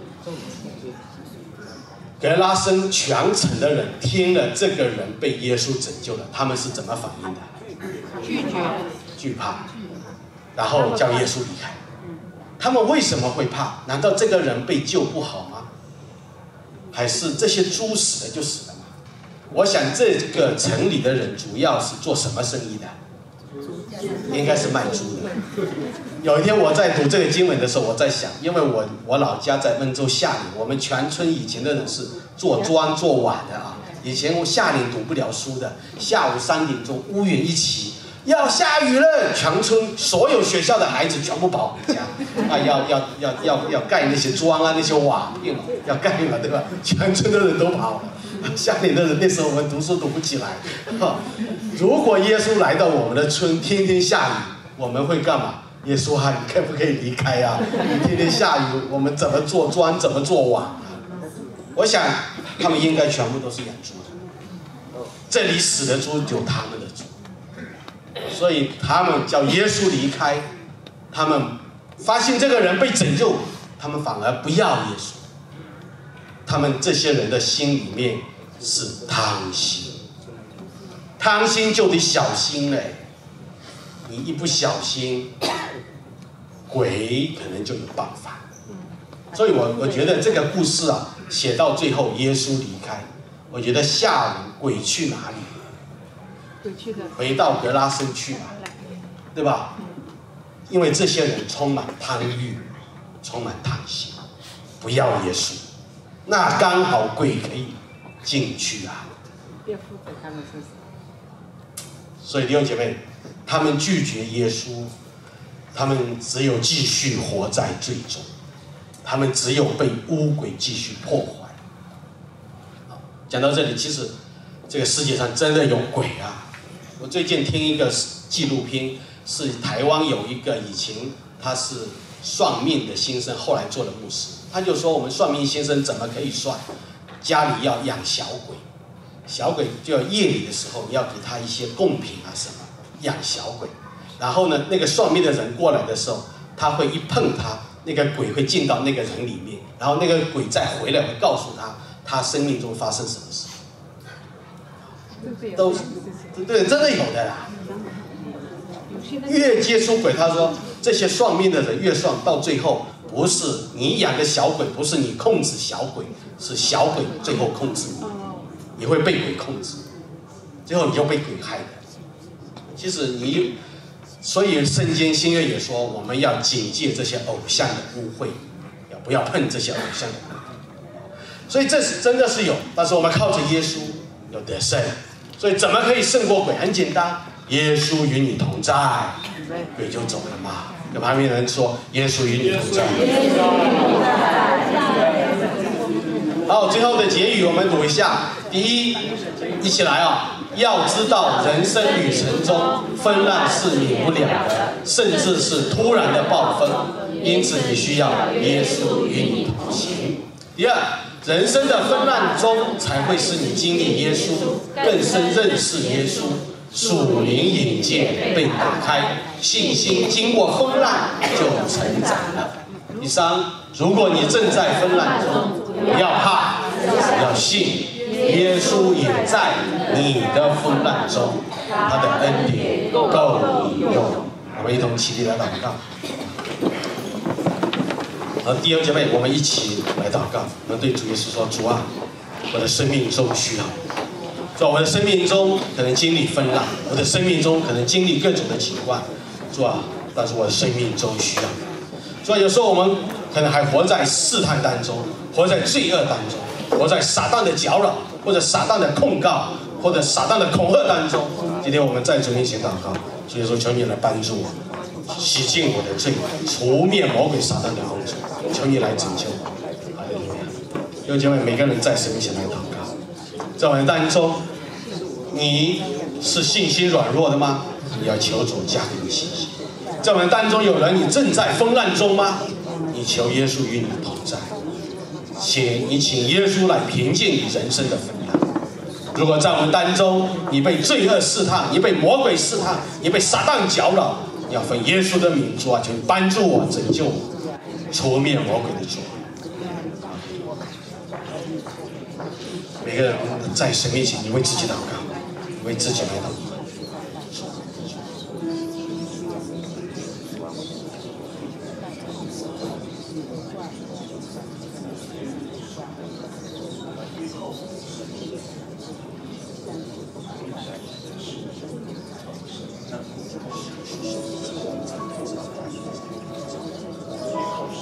格拉森全城的人听了这个人被耶稣拯救了，他们是怎么反应的？拒绝、惧怕，然后叫耶稣离开。 他们为什么会怕？难道这个人被救不好吗？还是这些猪死了就死了吗？我想这个城里的人主要是做什么生意的？应该是卖猪的。有一天我在读这个经文的时候，我在想，因为我老家在温州下岭，我们全村以前的人是做庄做碗的啊。以前下岭读不了书的，下午3点钟乌云一起，要下雨了，全村所有学校的孩子全部跑回家啊，要盖那些庄啊，那些瓦片嘛，要盖嘛，对吧？全村的人都跑了。下岭的人那时候我们读书读不起来。如果耶稣来到我们的村，天天下雨，我们会干嘛？耶稣啊，你可不可以离开啊？你天天下雨，我们怎么做庄，怎么做瓦？我想他们应该全部都是养猪的，这里死的猪有他们的猪，所以他们叫耶稣离开，他们发现这个人被拯救，他们反而不要耶稣。他们这些人的心里面是贪心，贪心就得小心嘞。你一不小心，鬼可能就有办法。所以我觉得这个故事啊，写到最后耶稣离开，我觉得下午鬼去哪里？回到格拉森去了，对吧？因为这些人充满贪欲，充满贪心，不要耶稣。那刚好鬼可以进去啊！所以弟兄姐妹，他们拒绝耶稣，他们只有继续活在罪中，他们只有被污鬼继续破坏。讲到这里，其实这个世界上真的有鬼啊！我最近听一个纪录片，是台湾有一个以前他是算命的先生，后来做了牧师。他就说我们算命先生怎么可以算？家里要养小鬼，小鬼就要夜里的时候要给他一些贡品啊什么，养小鬼。然后呢，那个算命的人过来的时候，他会一碰他，那个鬼会进到那个人里面，然后那个鬼再回来会告诉他生命中发生什么事。都对，真的有的啦。越接触鬼，他说这些算命的人越算到最后。不是你养的小鬼，不是你控制小鬼，是小鬼最后控制你，你会被鬼控制，最后你就被鬼害的。其实所以圣经新约也说，我们要警戒这些偶像的污秽，不要碰这些偶像的污秽。所以这是真的是有，但是我们靠着耶稣有得胜。所以怎么可以胜过鬼？很简单，耶稣与你同在，鬼就走了嘛。跟旁边人说，耶稣与你同在。好，最后的结语我们读一下。第一，一起来啊！要知道人生旅程中纷乱是免不了的，甚至是突然的暴风，因此你需要耶稣与你同行。第二，人生的纷乱中才会使你经历耶稣，更深认识耶稣。属灵眼界被打开，信心经过风浪就成长了。第三，如果你正在风浪中，不要怕，只要信，耶稣也在你的风浪中，他的恩典够你用。我们一同起立来祷告。好，弟兄姐妹，我们一起来祷告。我们对主耶稣说：主啊，我的生命中需要。在我的生命中可能经历风浪，我的生命中可能经历各种的情况，主啊，但是我的生命中需要你。所以有时候我们可能还活在试探当中，活在罪恶当中，活在撒旦的搅扰，或者撒旦的控告，或者撒旦的恐吓当中。今天我们在主面前祷告，所以说求你来帮助我，洗净我的罪，除灭魔鬼撒旦的工作，求你来拯救我。哈利路亚！弟兄姐妹，每个人在神面前来祷告。在我们当中，你是信心软弱的吗？你要求主加给你信心。在我们当中有人你正在风浪中吗？你求耶稣与你同在，你请耶稣来平静你人生的风浪。如果在我们当中你被罪恶试探，你被魔鬼试探，你被撒旦搅扰，你要奉耶稣的名，主啊，求帮助我，拯救我，除灭魔鬼的主。每个人在神面前，你为自己祷告，为自己来祷告。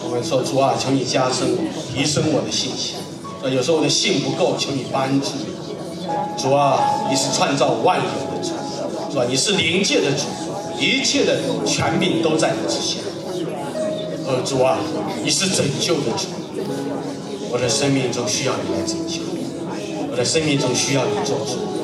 我们说主啊，求你加深提升我的信心。说有时候我的信不够，求你帮助。主啊，你是创造万有的主，是吧？你是灵界的主，一切的权柄都在你之下。主啊，你是拯救的主，我的生命中需要你来拯救，我的生命中需要你做主。